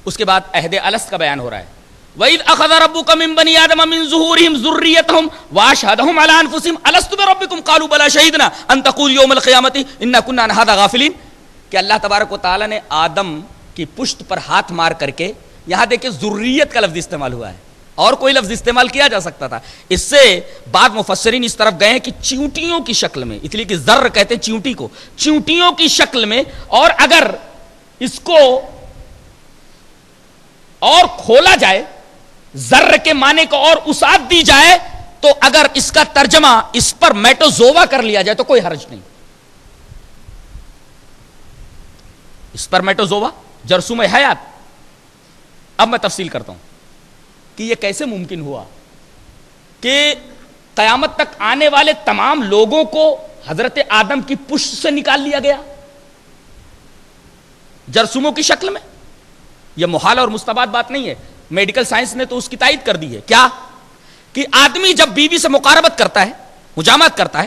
اس کے بعد عہد الست کا بیان ہو رہا ہے. وَإِذْ أَخَذَ رَبُّكَ مِن بَنِي آدَمَ مِن ظُهُورِهِمْ ذُرِّيَّتَهُمْ وَأَشْهَدَهُمْ عَلَىٰ أَنفُسِهِمْ أَلَسْتُ بِرَبِّكُمْ قَالُوا بَلَىٰ شَهِدْنَا أَن تَقُولُوا يَوْمَ الْقِيَامَةِ إِنَّا كُنَّا عَنْ هَٰذَا غَافِلِينَ. کہ اللہ تبارک و تعالیٰ نے آدم کی پشت پر ہاتھ مار کر کے, یہاں دیکھیں ذریت کا لفظ استعمال ہوا ہے, اور کوئی لفظ استعمال کیا جا سکتا تھا. اس سے بعض مفسرین اس طرف گئے ہیں کہ چیونٹیوں کی شکل میں, اس لیے کہ ذر کہتے ہیں چیونٹی کو, چیونٹیوں کی شکل میں, اور اگر اس کو اور کھولا جائے, ذر کے معنی کو اور اسات دی جائے, تو اگر اس کا ترجمہ اس پر میٹوزوا کر لیا جائے تو کوئی حرج نہیں. اس پر میٹوزوا جرثوم حیات. اب میں تفصیل کرتا ہوں کہ یہ کیسے ممکن ہوا کہ قیامت تک آنے والے تمام لوگوں کو حضرت آدم کی پشت سے نکال لیا گیا جرثوموں کی شکل میں. یہ محال اور مستبعد بات نہیں ہے, میڈیکل سائنس نے تو اس کی تائید کر دی ہے. کیا کہ آدمی جب بیوی سے مقاربت کرتا ہے, مجامعت کرتا ہے,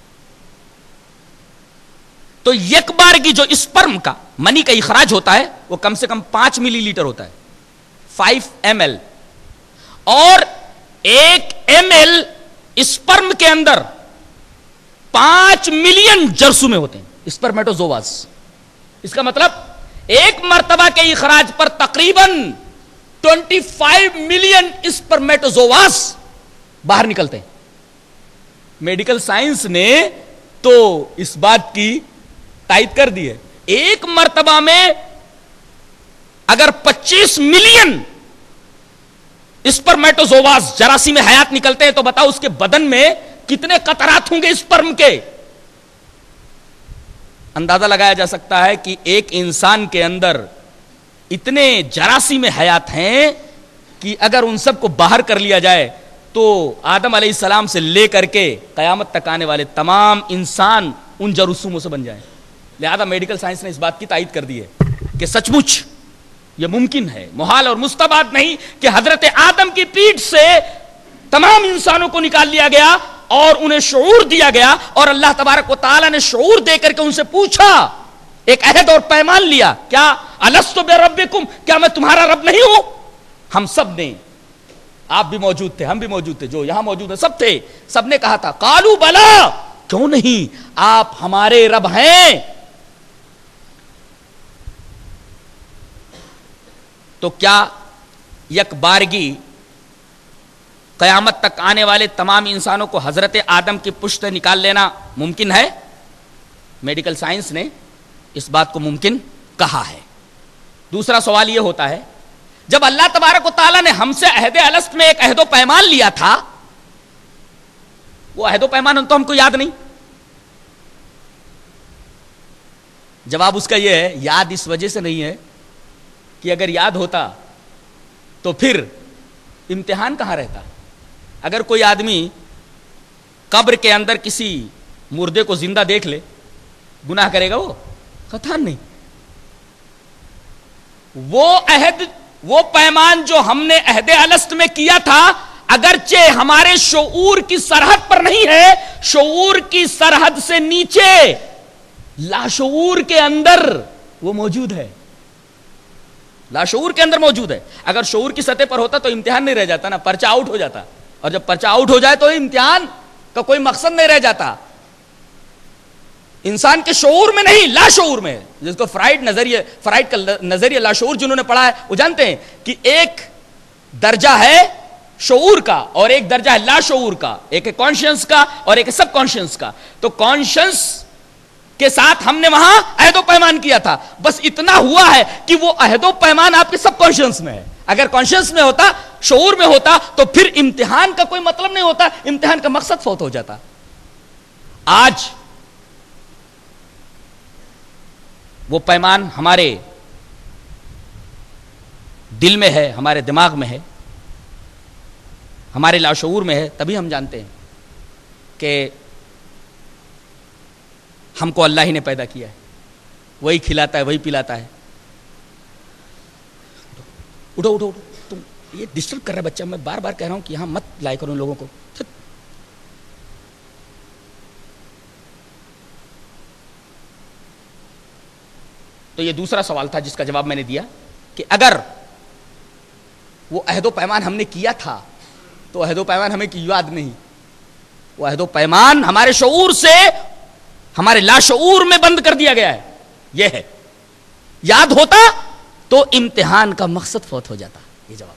تو یک بار کی جو اسپرم کا منی کا اخراج ہوتا ہے وہ کم سے کم پانچ ملی لیٹر ہوتا ہے, فائیو ایم ایل, اور ایک ایم ایل اسپرم کے اندر پانچ ملین جرثومے ہوتے ہیں, اسپرمیٹوزواز. اس کا مطلب ایک مرتبہ کے اخراج پر تقریباً پچیس ملین اسپرمیٹوزواز باہر نکلتے ہیں. میڈیکل سائنس نے تو اس بات کی تائید کر دی ہے. ایک مرتبہ میں اگر پچیس ملین اسپرمیٹوزواز جراثیم حیات نکلتے ہیں تو بتاؤ اس کے بدن میں کتنے قطرات ہوں گے اسپرم کے. اندازہ لگایا جا سکتا ہے کہ ایک انسان کے اندر اتنے جراثیم حیات ہیں کہ اگر ان سب کو باہر کر لیا جائے تو آدم علیہ السلام سے لے کر کے قیامت تک آنے والے تمام انسان ان جراثیموں سے بن جائیں. لہذا میڈیکل سائنس نے اس بات کی تائید کر دی ہے کہ سچ مچ یہ ممکن ہے, محال اور مستبعد نہیں کہ حضرت آدم کی پیٹھ سے تمام انسانوں کو نکال لیا گیا اور انہیں شعور دیا گیا, اور اللہ تبارک و تعالی نے شعور دے کر کے ان سے پوچھا, ایک عہد اور پیمان لیا, کیا الستو بربکم, کیا میں تمہارا رب نہیں ہوں؟ ہم سب نے, آپ بھی موجود تھے, ہم بھی موجود تھے, جو یہاں موجود ہیں سب تھے, سب نے کہا تھا قالوا بلا, کیوں نہیں, آپ ہمارے رب ہیں. تو کیا یک بارگی قیامت تک آنے والے تمام انسانوں کو حضرت آدم کی پشت نکال لینا ممکن ہے؟ میڈیکل سائنس نے اس بات کو ممکن کہا ہے. دوسرا سوال یہ ہوتا ہے, جب اللہ تبارک و تعالیٰ نے ہم سے عہد الست میں ایک عہد و پیمان لیا تھا, وہ عہد و پیمان تو ہم کو یاد نہیں. جواب اس کا یہ ہے, یاد اس وجہ سے نہیں ہے کہ اگر یاد ہوتا تو پھر امتحان کہاں رہتا. اگر کوئی آدمی قبر کے اندر کسی مردے کو زندہ دیکھ لے, گناہ کرے گا وہ؟ قطعاً نہیں. وہ عہد, وہ پیمان جو ہم نے عہد الست میں کیا تھا, اگرچہ ہمارے شعور کی سرحد پر نہیں ہے, شعور کی سرحد سے نیچے لاشعور کے اندر وہ موجود ہے, لاشعور کے اندر موجود ہے. اگر شعور کی سطح پر ہوتا تو امتحان نہیں رہ جاتا نا, پرچہ آؤٹ ہو جاتا, اور جب پرچہ آؤٹ ہو جائے تو امتحان کا کوئی مقصد نہیں رہ جاتا. انسان کے شعور میں نہیں, لاشعور میں, جس کو فرائڈ نظریہ فرائڈ کا نظریہ لاشعور جنہوں نے پڑھا ہے وہ جانتے ہیں کہ ایک درجہ ہے شعور کا اور ایک درجہ ہے لاشعور کا, ایک ہے کانشینس کا اور ایک ہے سب کانشینس کا. تو کانشینس کے ساتھ ہم نے وہاں عہد و پیمان کیا تھا, بس اتنا ہوا ہے کہ وہ عہد و پیمان آپ کے سب کانشینس میں ہے. اگر کانشینس میں ہوتا, شعور میں ہوتا, تو پھر امتحان کا کوئی مطلب نہیں ہوتا, امتحان کا مقصد فوت ہو جاتا. آج وہ پیمان ہمارے دل میں ہے, ہمارے دماغ میں ہے, ہمارے لاشعور میں ہے, تبھی ہم جانتے ہیں کہ ہم کو اللہ ہی نے پیدا کیا ہے, وہی کھلاتا ہے, وہی پلاتا ہے. اٹھو اٹھو اٹھو, تم یہ ڈسٹرب کر رہا ہے بچہ, میں بار بار کہہ رہا ہوں کہ یہاں مت لائے کرو ان لوگوں کو. تو یہ دوسرا سوال تھا جس کا جواب میں نے دیا کہ اگر وہ عہد و پیمان ہم نے کیا تھا تو عہد و پیمان ہمیں کی یاد نہیں. وہ عہد و پیمان ہمارے شعور سے ہمارے لاشعور میں بند کر دیا گیا ہے. یہ ہے یاد ہوتا تو امتحان کا مقصد فوت ہو جاتا. یہ جواب.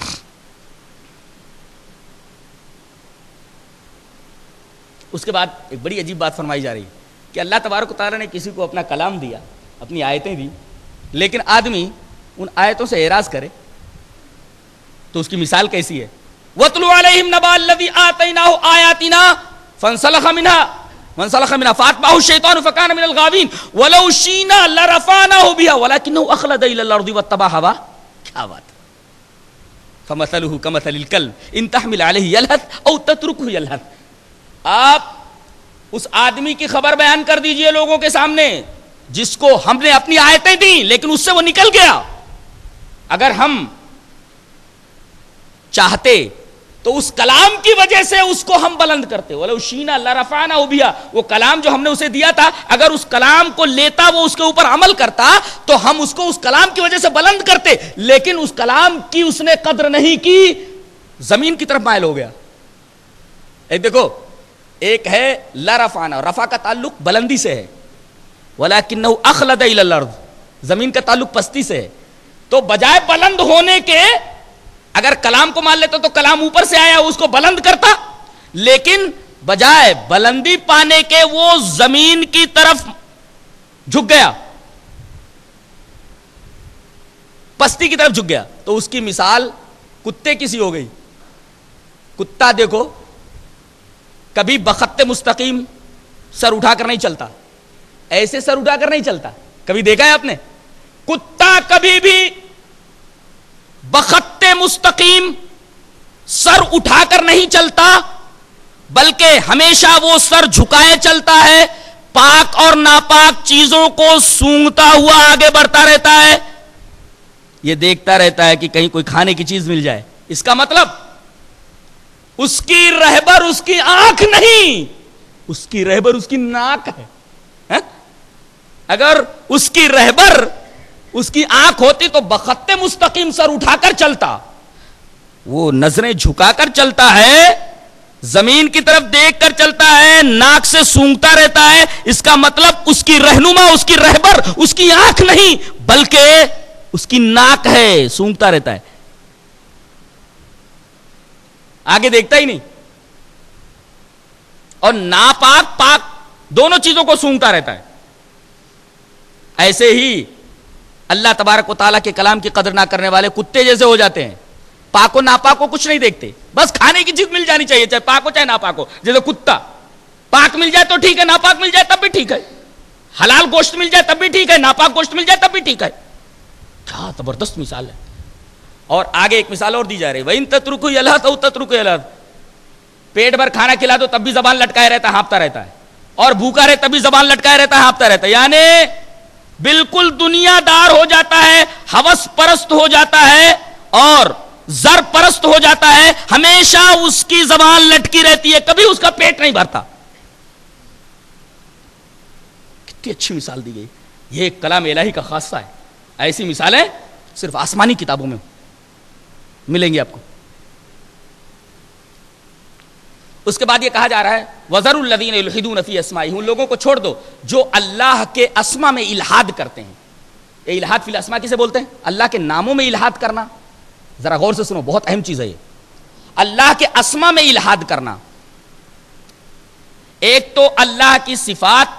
اس کے بعد ایک بڑی عجیب بات فرمائی جا رہی ہے کہ اللہ تبارک و تعالیٰ نے کسی کو اپنا کلام دیا, اپنی آیتیں دی, لیکن آدمی ان آیتوں سے اعراض کرے تو اس کی مثال کیسی ہے؟ وَاتْلُ عَلَيْهِمْ نَبَأَ الَّذِي آتَيْنَاهُ آيَاتِنَا فَانسَلَخَ مِنْهَا فَانسَلَخَ مِنْهَا فَأَتْبَعَهُ الشَّيْطَانُ فَكَانَ مِنَ الْغَاوِينَ وَلَوْ شِئْنَا لَرَفَعْنَاهُ بِهَا وَلَكِنَّهُ أَخْلَدَ إِلَى الْأَرْضِ وَاتَّبَعَ هَوَاهُ. کیا بات ہے. فَمَثَلُهُ كَمَثَلِ الْكَلْبِ إِن تَحْمِلْ عَلَيْهِ يَلْهَثْ أَوْ تَتْرُكْهُ يَلْهَثْ. آپ اس آدمی کی خبر بیان کر دیجئے لوگوں کے سامنے جس کو ہم نے اپنی آیتیں دی لیکن اس سے وہ نکل گیا. اگر ہم چاہتے تو اس کلام کی وجہ سے اس کو ہم بلند کرتے. وَلَوْ شِئْنَا لَرَفَعْنَاهُ بِهَا. وہ کلام جو ہم نے اسے دیا تھا اگر اس کلام کو لیتا وہ اس کے اوپر عمل کرتا تو ہم اس کو اس کلام کی وجہ سے بلند کرتے, لیکن اس کلام کی اس نے قدر نہیں کی, زمین کی طرف مائل ہو گیا. ایک دیکھو, ایک ہے لَرَفَعْنَا, رفع کا تعلق بلندی سے ہے, وَلَكِنَّهُ أَخْلَدَ إِلَى الْأَرْضِ, زمین کا تعلق پستی سے ہے. تو بجائے بلند ہونے کے اگر کلام کو مان لیتا تو کلام اوپر سے آیا اس کو بلند کرتا, لیکن بجائے بلندی پانے کے وہ زمین کی طرف جھک گیا, پستی کی طرف جھک گیا. تو اس کی مثال کتے کی سی ہو گئی. کتا دیکھو کبھی بخت مستقیم سر اٹھا کر نہیں چلتا, ایسے سر اٹھا کر نہیں چلتا. کبھی دیکھا ہے آپ نے؟ کتا کبھی بھی بخت مستقیم سر اٹھا کر نہیں چلتا, بلکہ ہمیشہ وہ سر جھکائے چلتا ہے, پاک اور ناپاک چیزوں کو سونگتا ہوا آگے بڑھتا رہتا ہے. یہ دیکھتا رہتا ہے کہ کہیں کوئی کھانے کی چیز مل جائے. اس کا مطلب اس کی رہبر اس کی آنکھ نہیں, اس کی رہبر اس کی ناک ہے. اگر اس کی رہبر اس کی آنکھ ہوتی تو بخت مستقیم سر اٹھا کر چلتا. وہ نظریں جھکا کر چلتا ہے, زمین کی طرف دیکھ کر چلتا ہے, ناک سے سونگتا رہتا ہے. اس کا مطلب اس کی رہنما, اس کی رہبر اس کی آنکھ نہیں بلکہ اس کی ناک ہے, سونگتا رہتا ہے, آگے دیکھتا ہی نہیں. اور ناپاک پاک دونوں چیزوں کو سونگتا رہتا ہے. ایسے ہی اللہ تبارک و تعالیٰ کے کلام کی قدر نہ کرنے والے کتے جیسے ہو جاتے ہیں. پاک و ناپاک کو کچھ نہیں دیکھتے, بس کھانے کی چیز مل جانی چاہیے, چاہے پاک ہو چاہے ناپاک ہو. جیسے کتا, پاک مل جائے تو ٹھیک ہے, ناپاک مل جائے تب بھی ٹھیک ہے, حلال گوشت مل جائے تب بھی ٹھیک ہے, ناپاک گوشت مل جائے تب بھی ٹھیک ہے. کیا زبردست مثال ہے. اور آگے ایک مثال اور دی جا رہی ہے, وَإِن تَتْرُكُوا يَلْهَثْ أَوْ تَتْرُكُوا يَلْهَثْ. پیٹ بھر کھانا کھلا دو تب بھی زبان لٹکائے رہتا ہے, ہانپتا رہتا ہے, اور بھوکا رہے تب بھی زبان لٹکائے رہتا ہے, ہانپتا رہتا ہے. یعنی بالکل دنیا دار ہو جاتا ہے, ہوس پرست ہو جاتا ہے اور زر پرست ہو جاتا ہے. ہمیشہ اس کی زبان لٹکی رہتی ہے, کبھی اس کا پیٹ نہیں بھرتا. کتنی اچھی مثال دی گئی. یہ کلام الہی کا خاصہ ہے. ایسی مثالیں صرف آسمانی کتابوں میں ملیں گی آپ کو. اس کے بعد یہ کہا جا رہا ہے وَذَرُوا الَّذِينَ يُلْحِدُونَ فِي أَسْمَائِهِ, ان لوگوں کو چھوڑ دو جو اللہ کے اسما میں الحاد کرتے ہیں. یہ الحاد فی الاسماء کسے بولتے ہیں؟ اللہ کے ناموں میں الحاد کرنا. ذرا غور سے سنو, بہت اہم چیز ہے یہ. اللہ کے اسما میں الحاد کرنا. ایک تو اللہ کی صفات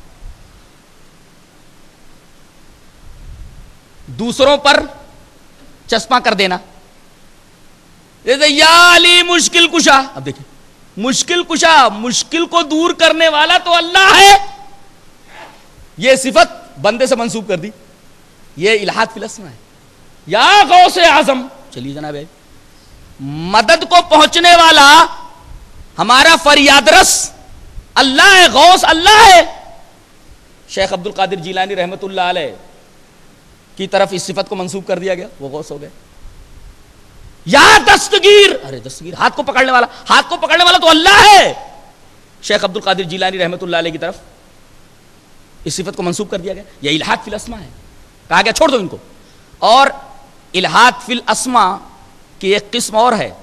دوسروں پر چسپاں کر دینا. جیسے یا علی مشکل کشا, اب دیکھیں مشکل کشا, مشکل کو دور کرنے والا تو اللہ ہے, یہ صفت بندے سے منسوب کر دی. یہ الحاد فی الاسماء ہے. یا غوث اعظم, چلیے جناب, مدد کو پہنچنے والا ہمارا فریاد رس اللہ ہے, غوث اللہ ہے. شیخ عبد القادر جیلانی رحمت اللہ علیہ کی طرف اس صفت کو منسوب کر دیا گیا, وہ غوث ہو گئے. یا دستگیر, ارے دستگیر ہاتھ کو پکڑنے والا, ہاتھ کو پکڑنے والا تو اللہ ہے. شیخ عبد القادر جیلانی رحمت اللہ علیہ کی طرف اس صفت کو منسوب کر دیا گیا. یہ الحاد فی الاسماء ہے. کہا گیا چھوڑ دو ان کو. اور الحاد فی الاسماء کی ایک قسم اور ہے.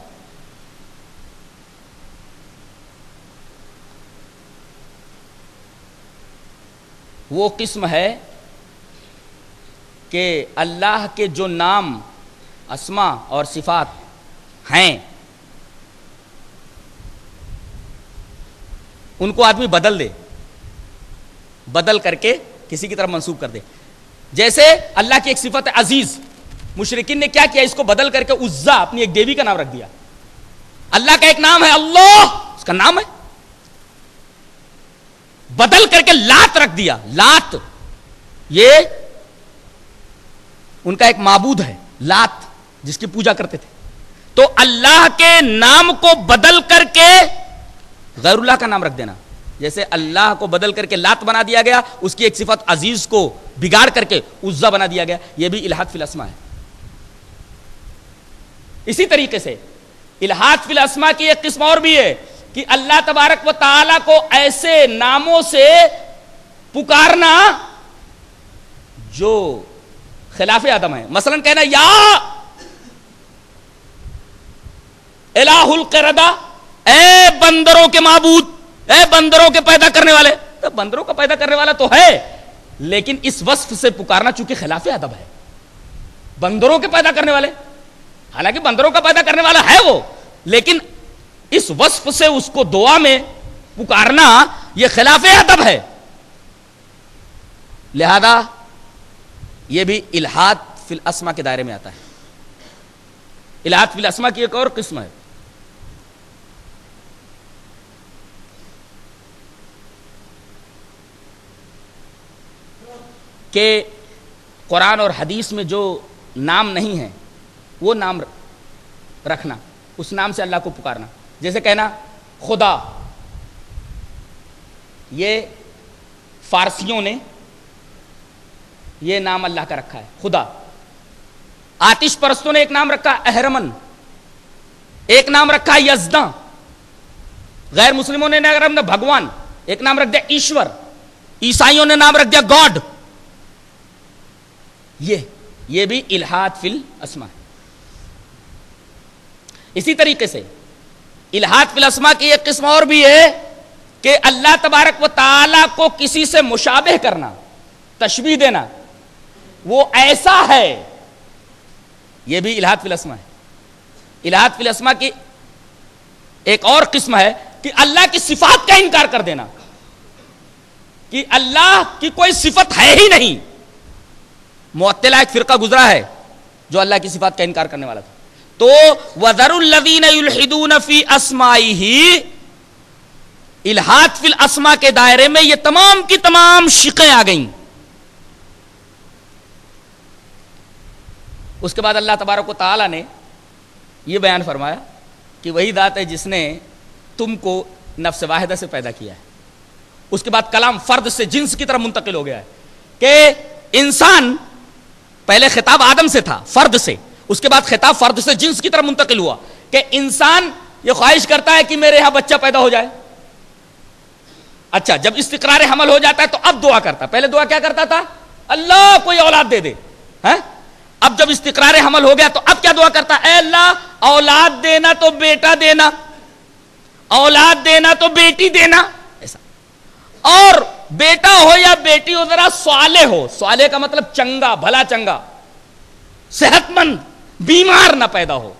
وہ قسم ہے کہ اللہ کے جو نام، اسماء اور صفات ہیں ان کو آدمی بدل دے، بدل کر کے کسی کی طرف منسوب کر دے. جیسے اللہ کی ایک صفت ہے عزیز، مشرکین نے کیا کیا، اس کو بدل کر کے عزا اپنی ایک دیوی کا نام رکھ دیا. اللہ کا ایک نام ہے اللہ، اس کا نام ہے، بدل کر کے لات رکھ دیا. لات یہ ان کا ایک معبود ہے، لات جس کی پوجا کرتے تھے. تو اللہ کے نام کو بدل کر کے غیر اللہ کا نام رکھ دینا، جیسے اللہ کو بدل کر کے لات بنا دیا گیا، اس کی ایک صفت عزیز کو بگاڑ کر کے عزا بنا دیا گیا. یہ بھی الحاد فی الاسماء ہے. اسی طریقے سے الحاد فی الاسماء کی ایک قسم اور بھی ہے کہ اللہ تبارک و تعالی کو ایسے ناموں سے پکارنا جو خلاف ادب ہے. مثلا کہنا یا الہ القردہ، اے بندروں کے معبود، اے بندروں کے پیدا کرنے والے. تو بندروں کا پیدا کرنے والا تو ہے، لیکن اس وصف سے پکارنا چونکہ خلاف ادب ہے. بندروں کے پیدا کرنے والے، حالانکہ بندروں کا پیدا کرنے والا ہے وہ، لیکن اس وصف سے اس کو دعا میں پکارنا یہ خلاف ادب ہے. لہذا یہ بھی الحاد فی الاسماء کے دائرے میں آتا ہے. الحاد فی الاسماء کی ایک اور قسم ہے کہ قرآن اور حدیث میں جو نام نہیں ہے وہ نام رکھنا، اس نام سے اللہ کو پکارنا. جیسے کہنا خدا، یہ فارسیوں نے یہ نام اللہ کا رکھا ہے خدا. آتش پرستوں نے ایک نام رکھا اہرمن، ایک نام رکھا یزداں. غیر مسلموں نے نام رکھا بھگوان، ایک نام رکھ دیا ایشور. عیسائیوں نے نام رکھ دیا گاڈ. یہ یہ بھی الحاد فی الاسماء ہے. اسی طریقے سے الحاد فی الاسماء کی ایک قسم اور بھی ہے کہ اللہ تبارک و تعالی کو کسی سے مشابہ کرنا، تشبیہ دینا، وہ ایسا ہے. یہ بھی الحاد فی الاسماء ہے. الحاد فی الاسماء کی ایک اور قسم ہے کہ اللہ کی صفات کا انکار کر دینا، کہ اللہ کی کوئی صفت ہے ہی نہیں. معطلہ ایک فرقہ گزرا ہے جو اللہ کی صفات کا انکار کرنے والا تھا. تو وَذَرُوا الَّذِينَ يُلْحِدُونَ فِي أَسْمَائِهِ، الحاد فی الاسماء کے دائرے میں یہ تمام کی تمام شقیں آ گئیں. اس کے بعد اللہ تبارک و تعالی نے یہ بیان فرمایا کہ وہی ذات ہے جس نے تم کو نفس واحدہ سے پیدا کیا ہے. اس کے بعد کلام فرد سے جنس کی طرف منتقل ہو گیا ہے کہ انسان، پہلے خطاب آدم سے تھا فرد سے، اس کے بعد خطاب فرد سے جنس کی طرف منتقل ہوا کہ انسان یہ خواہش کرتا ہے کہ میرے یہاں بچہ پیدا ہو جائے. اچھا، جب استقرار حمل ہو جاتا ہے تو اب دعا کرتا. پہلے دعا کیا کرتا تھا؟ اللہ کوئی اولاد دے دے. ہے اب جب استقرار حمل ہو گیا تو اب کیا دعا کرتا؟ اے اللہ اولاد دینا تو بیٹا دینا، اولاد دینا تو بیٹی دینا. ایسا، اور بیٹا ہو یا بیٹی ہو ذرا صالح ہو. صالح کا مطلب چنگا، بھلا چنگا، صحت مند، بیمار نہ پیدا ہو.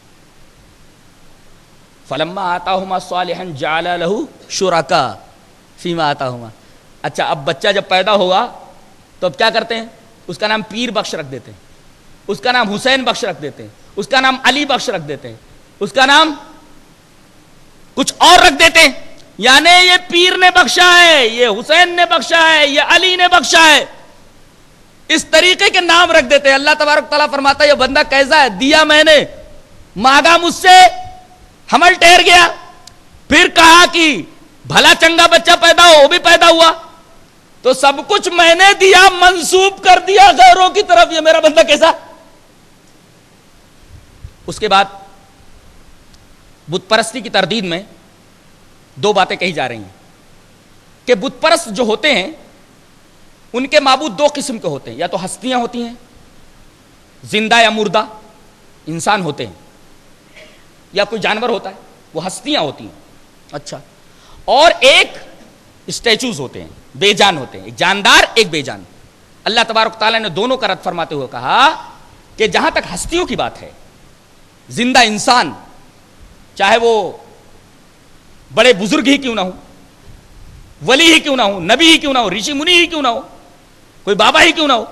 فلما آتاہما صالحا جعل لہ شرکا فیما آتاہما. اچھا، اب بچہ جب پیدا ہوا تو اب کیا کرتے ہیں؟ اس کا نام پیر بخش رکھ دیتے ہیں، اس کا نام حسین بخش رکھ دیتے ہیں، اس کا نام علی بخش رکھ دیتے ہیں، اس کا نام کچھ اور رکھ دیتے ہیں. یعنی یہ پیر نے بخشا ہے، یہ حسین نے بخشا ہے، یہ علی نے بخشا ہے، اس طریقے کے نام رکھ دیتے ہیں. اللہ تبارک تعالیٰ فرماتا ہے یہ بندہ کیسا ہے؟ دیا میں نے، مانگا مجھ سے، حمل ٹھہر گیا، پھر کہا کہ بھلا چنگا بچہ پیدا ہو، وہ بھی پیدا ہوا، تو سب کچھ میں نے دیا، منسوب کر دیا غیروں کی طرف. یہ میرا بندہ کیسا؟ اس کے بعد بت پرستی کی تردید میں دو باتیں کہی جا رہی ہیں کہ بت پرست جو ہوتے ہیں ان کے معبود دو قسم کے ہوتے ہیں، یا تو ہستیاں ہوتی ہیں، زندہ یا مردہ انسان ہوتے ہیں، یا کوئی جانور ہوتا ہے، وہ ہستیاں ہوتی ہیں. اچھا، اور ایک اسٹیچوز ہوتے ہیں، بے جان ہوتے ہیں، ایک جاندار ایک بے جان. اللہ تبارک تعالیٰ نے دونوں کا رد فرماتے ہوئے کہا کہ جہاں تک ہستیوں کی بات ہے، زندہ انسان چاہے وہ بڑے بزرگ ہی کیوں نہ ہو، ولی ہی کیوں نہ ہو، نبی ہی کیوں نہ ہو، رشی منی ہی کیوں نہ ہو، کوئی بابا ہی کیوں نہ ہو،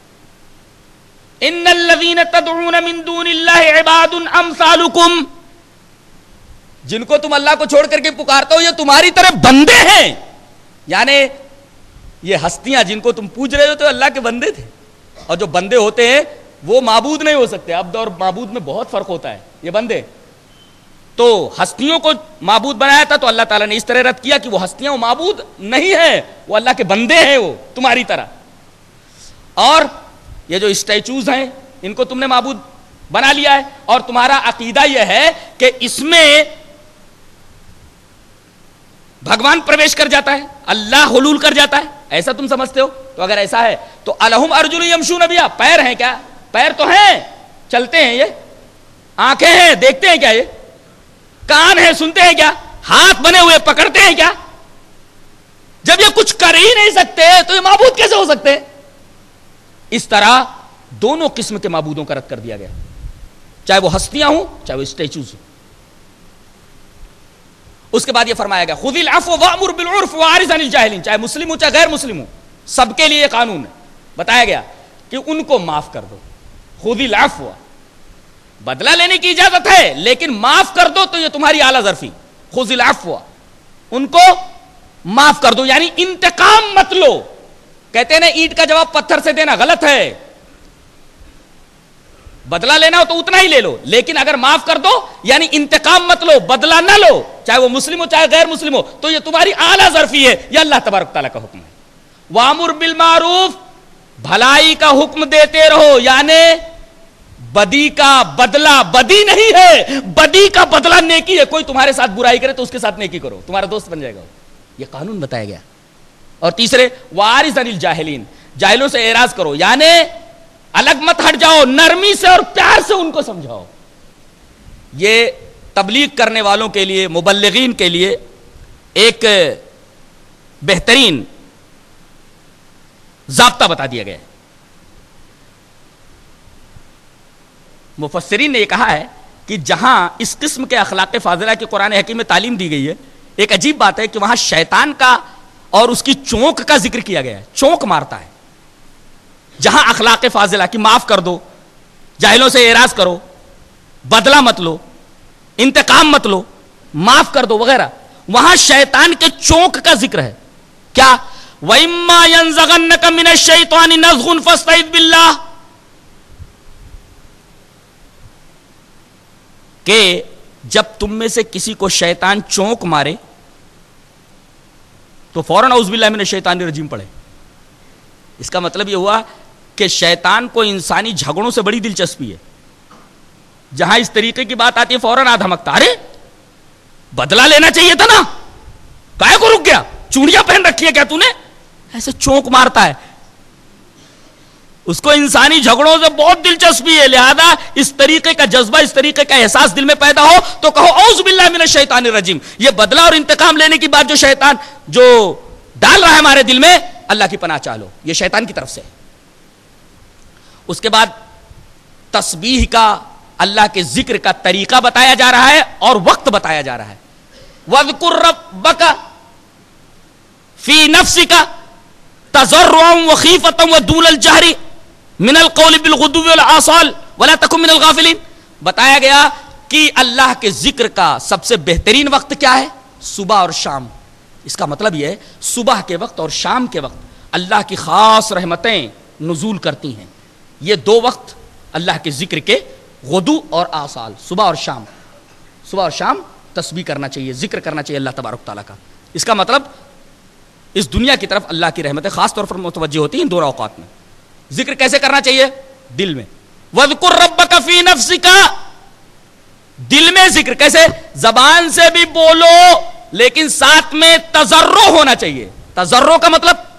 ان الذین تدعون من دون اللہ عباد امثالکم، جن کو تم اللہ کو چھوڑ کر کے پکارتے ہو یہ تمہاری طرح بندے ہیں. یعنی یہ ہستیاں جن کو تم پوج رہے ہو تو اللہ کے بندے تھے، اور جو بندے ہوتے ہیں وہ معبود نہیں ہو سکتے. عبد اور معبود میں بہت فرق ہوتا ہے. یہ بندے تو ہستیوں کو معبود بنایا تھا تو اللہ تعالیٰ نے اس طرح رد کیا کہ وہ ہستیاں وہ معبود نہیں ہیں، وہ اللہ کے بندے ہیں، وہ تمہاری طرح. اور یہ جو اسٹیچوز ہیں ان کو تم نے معبود بنا لیا ہے، اور تمہارا عقیدہ یہ ہے کہ اس میں بھگوان پرویش کر جاتا ہے، اللہ حلول کر جاتا ہے، ایسا تم سمجھتے ہو. تو اگر ایسا ہے تو الہم ارجل یمشون بہا، پیر ہیں کیا؟ پیر تو ہیں، چلتے ہیں. یہ آنکھیں ہیں، دیکھتے ہیں کیا؟ یہ کان ہیں، سنتے ہیں کیا؟ ہاتھ بنے ہوئے پکڑتے ہیں کیا؟ جب یہ کچھ کر ہی نہیں سکتے تو یہ معبود کیسے ہو سکتے؟ اس طرح دونوں قسم کے معبودوں کا رد کر دیا گیا، چاہے وہ ہستیاں ہوں چاہے وہ اسٹیچوز ہوں. اس کے بعد یہ فرمایا گیا خذ العفو وامر بالعرف واعرض عن الجاہلین، چاہے مسلم ہو چاہے غیر مسلم ہو، سب کے لیے یہ قانون ہے. بتایا گیا کہ ان کو معاف کر دو. خذ العفو، بدلہ لینے کی اجازت ہے لیکن معاف کر دو، تو یہ تمہاری اعلیٰ ظرفی. خذ العفو، ان کو معاف کر دو، یعنی انتقام مت لو. کہتے ہیں نا اینٹ کا جواب پتھر سے دینا غلط ہے، بدلہ لینا ہو تو اتنا ہی لے لو، لیکن اگر معاف کر دو یعنی انتقام مت لو، بدلہ نہ لو، چاہے وہ مسلم ہو چاہے غیر مسلم ہو، تو یہ تمہاری اعلیٰ ظرفی ہے. یہ اللہ تبارک تعالیٰ کا حکم ہے. وامر بالمعروف، بھلائی کا حکم دیتے رہو، یعنی بدی کا بدلہ بدی نہیں ہے، بدی کا بدلہ نیکی ہے. کوئی تمہارے ساتھ برائی کرے تو اس کے ساتھ نیکی کرو، تمہارا دوست بن جائے گا. یہ قانون بتایا گیا. اور تیسرے واعرض عن الجاہلین، جاہلوں سے اعراض کرو، یعنی الگ مت ہٹ جاؤ، نرمی سے اور پیار سے ان کو سمجھاؤ. یہ تبلیغ کرنے والوں کے لیے، مبلغین کے لیے ایک بہترین ضابطہ بتا دیا گیا ہے. مفسرین نے یہ کہا ہے کہ جہاں اس قسم کے اخلاق فاضلہ کی قرآن حکیم میں تعلیم دی گئی ہے، ایک عجیب بات ہے کہ وہاں شیطان کا اور اس کی چونک کا ذکر کیا گیا ہے. چونک مارتا ہے. جہاں اخلاق فاضلہ کی معاف کر دو، جاہلوں سے اعراض کرو، بدلہ مت لو، انتقام مت لو، معاف کر دو وغیرہ، وہاں شیطان کے چونک کا ذکر ہے. کیا؟ وَإِمَّا يَنزَغَنَّكَ مِنَ الشَّيْطَانِ نَزْغٌ فَاسْتَعِذْ بِاللَّهِ، کہ جب تم میں سے کسی کو شیطان چونک مارے تو فوراً اعوذ باللہ من الشیطان الرجیم پڑھے. اس کا مطلب یہ ہوا کہ شیطان کو انسانی جھگڑوں سے بڑی دلچسپی ہے. جہاں اس طریقے کی بات آتی ہے فوراً آدھ ہمکتا، ارے بدلہ لینا چاہیے تھا نا، کائے کو رک گیا، چوڑیاں پہن رکھی ہے کیا تو نے؟ ایسے چونک مارتا ہے. اس کو انسانی جھگڑوں سے بہت دلچسپی ہے، لہذا اس طریقے کا جذبہ، اس طریقے کا احساس دل میں پیدا ہو تو کہو اعوذ باللہ من الشیطان الرجیم. یہ بدلہ اور انتقام لینے کی بات جو شیطان جو ڈال رہا ہے ہمارے دل میں، اللہ کی پناہ چاہو، یہ شیطان کی طرف سے. اس کے بعد تسبیح کا، اللہ کے ذکر کا طریقہ بتایا جا رہا ہے اور وقت بتایا جا رہا ہے. وَاذْكُرْ رَبَّكَ فِي نَفْسِكَ تَضَرُّعًا وَخِيفَةً وَدُونَ الْجَهْرِ مِنَ الْقَوْلِ بِالْغُدُوِّ وَالْآصَالِ وَلَا تَكُن مِنَ الْغَافِلِينَ. بتایا گیا کہ اللہ کے ذکر کا سب سے بہترین وقت کیا ہے؟ صبح اور شام. اس کا مطلب یہ ہے صبح کے وقت اور شام کے وقت اللہ کی خاص رحمتیں نزول کرتی ہیں. یہ دو وقت اللہ کے ذکر کے، غدو اور آصال، صبح اور شام. صبح اور شام تسبیح کرنا چاہیے، ذکر کرنا چاہیے اللہ تبارک تعالیٰ کا. اس کا مطلب اس دنیا کی طرف اللہ کی رحمتیں خاص طور پر متوجہ ہوتی ہیں ان دونوں اوقات میں. ذکر کیسے کرنا چاہیے؟ دل میں. وَاذْكُرْ رَبَّكَ فِي نَفْسِكَ، دل میں ذکر. کیسے؟ زبان سے بھی بولو لیکن ساتھ میں تضرع ہونا چاہیے. تضرع کا مطلب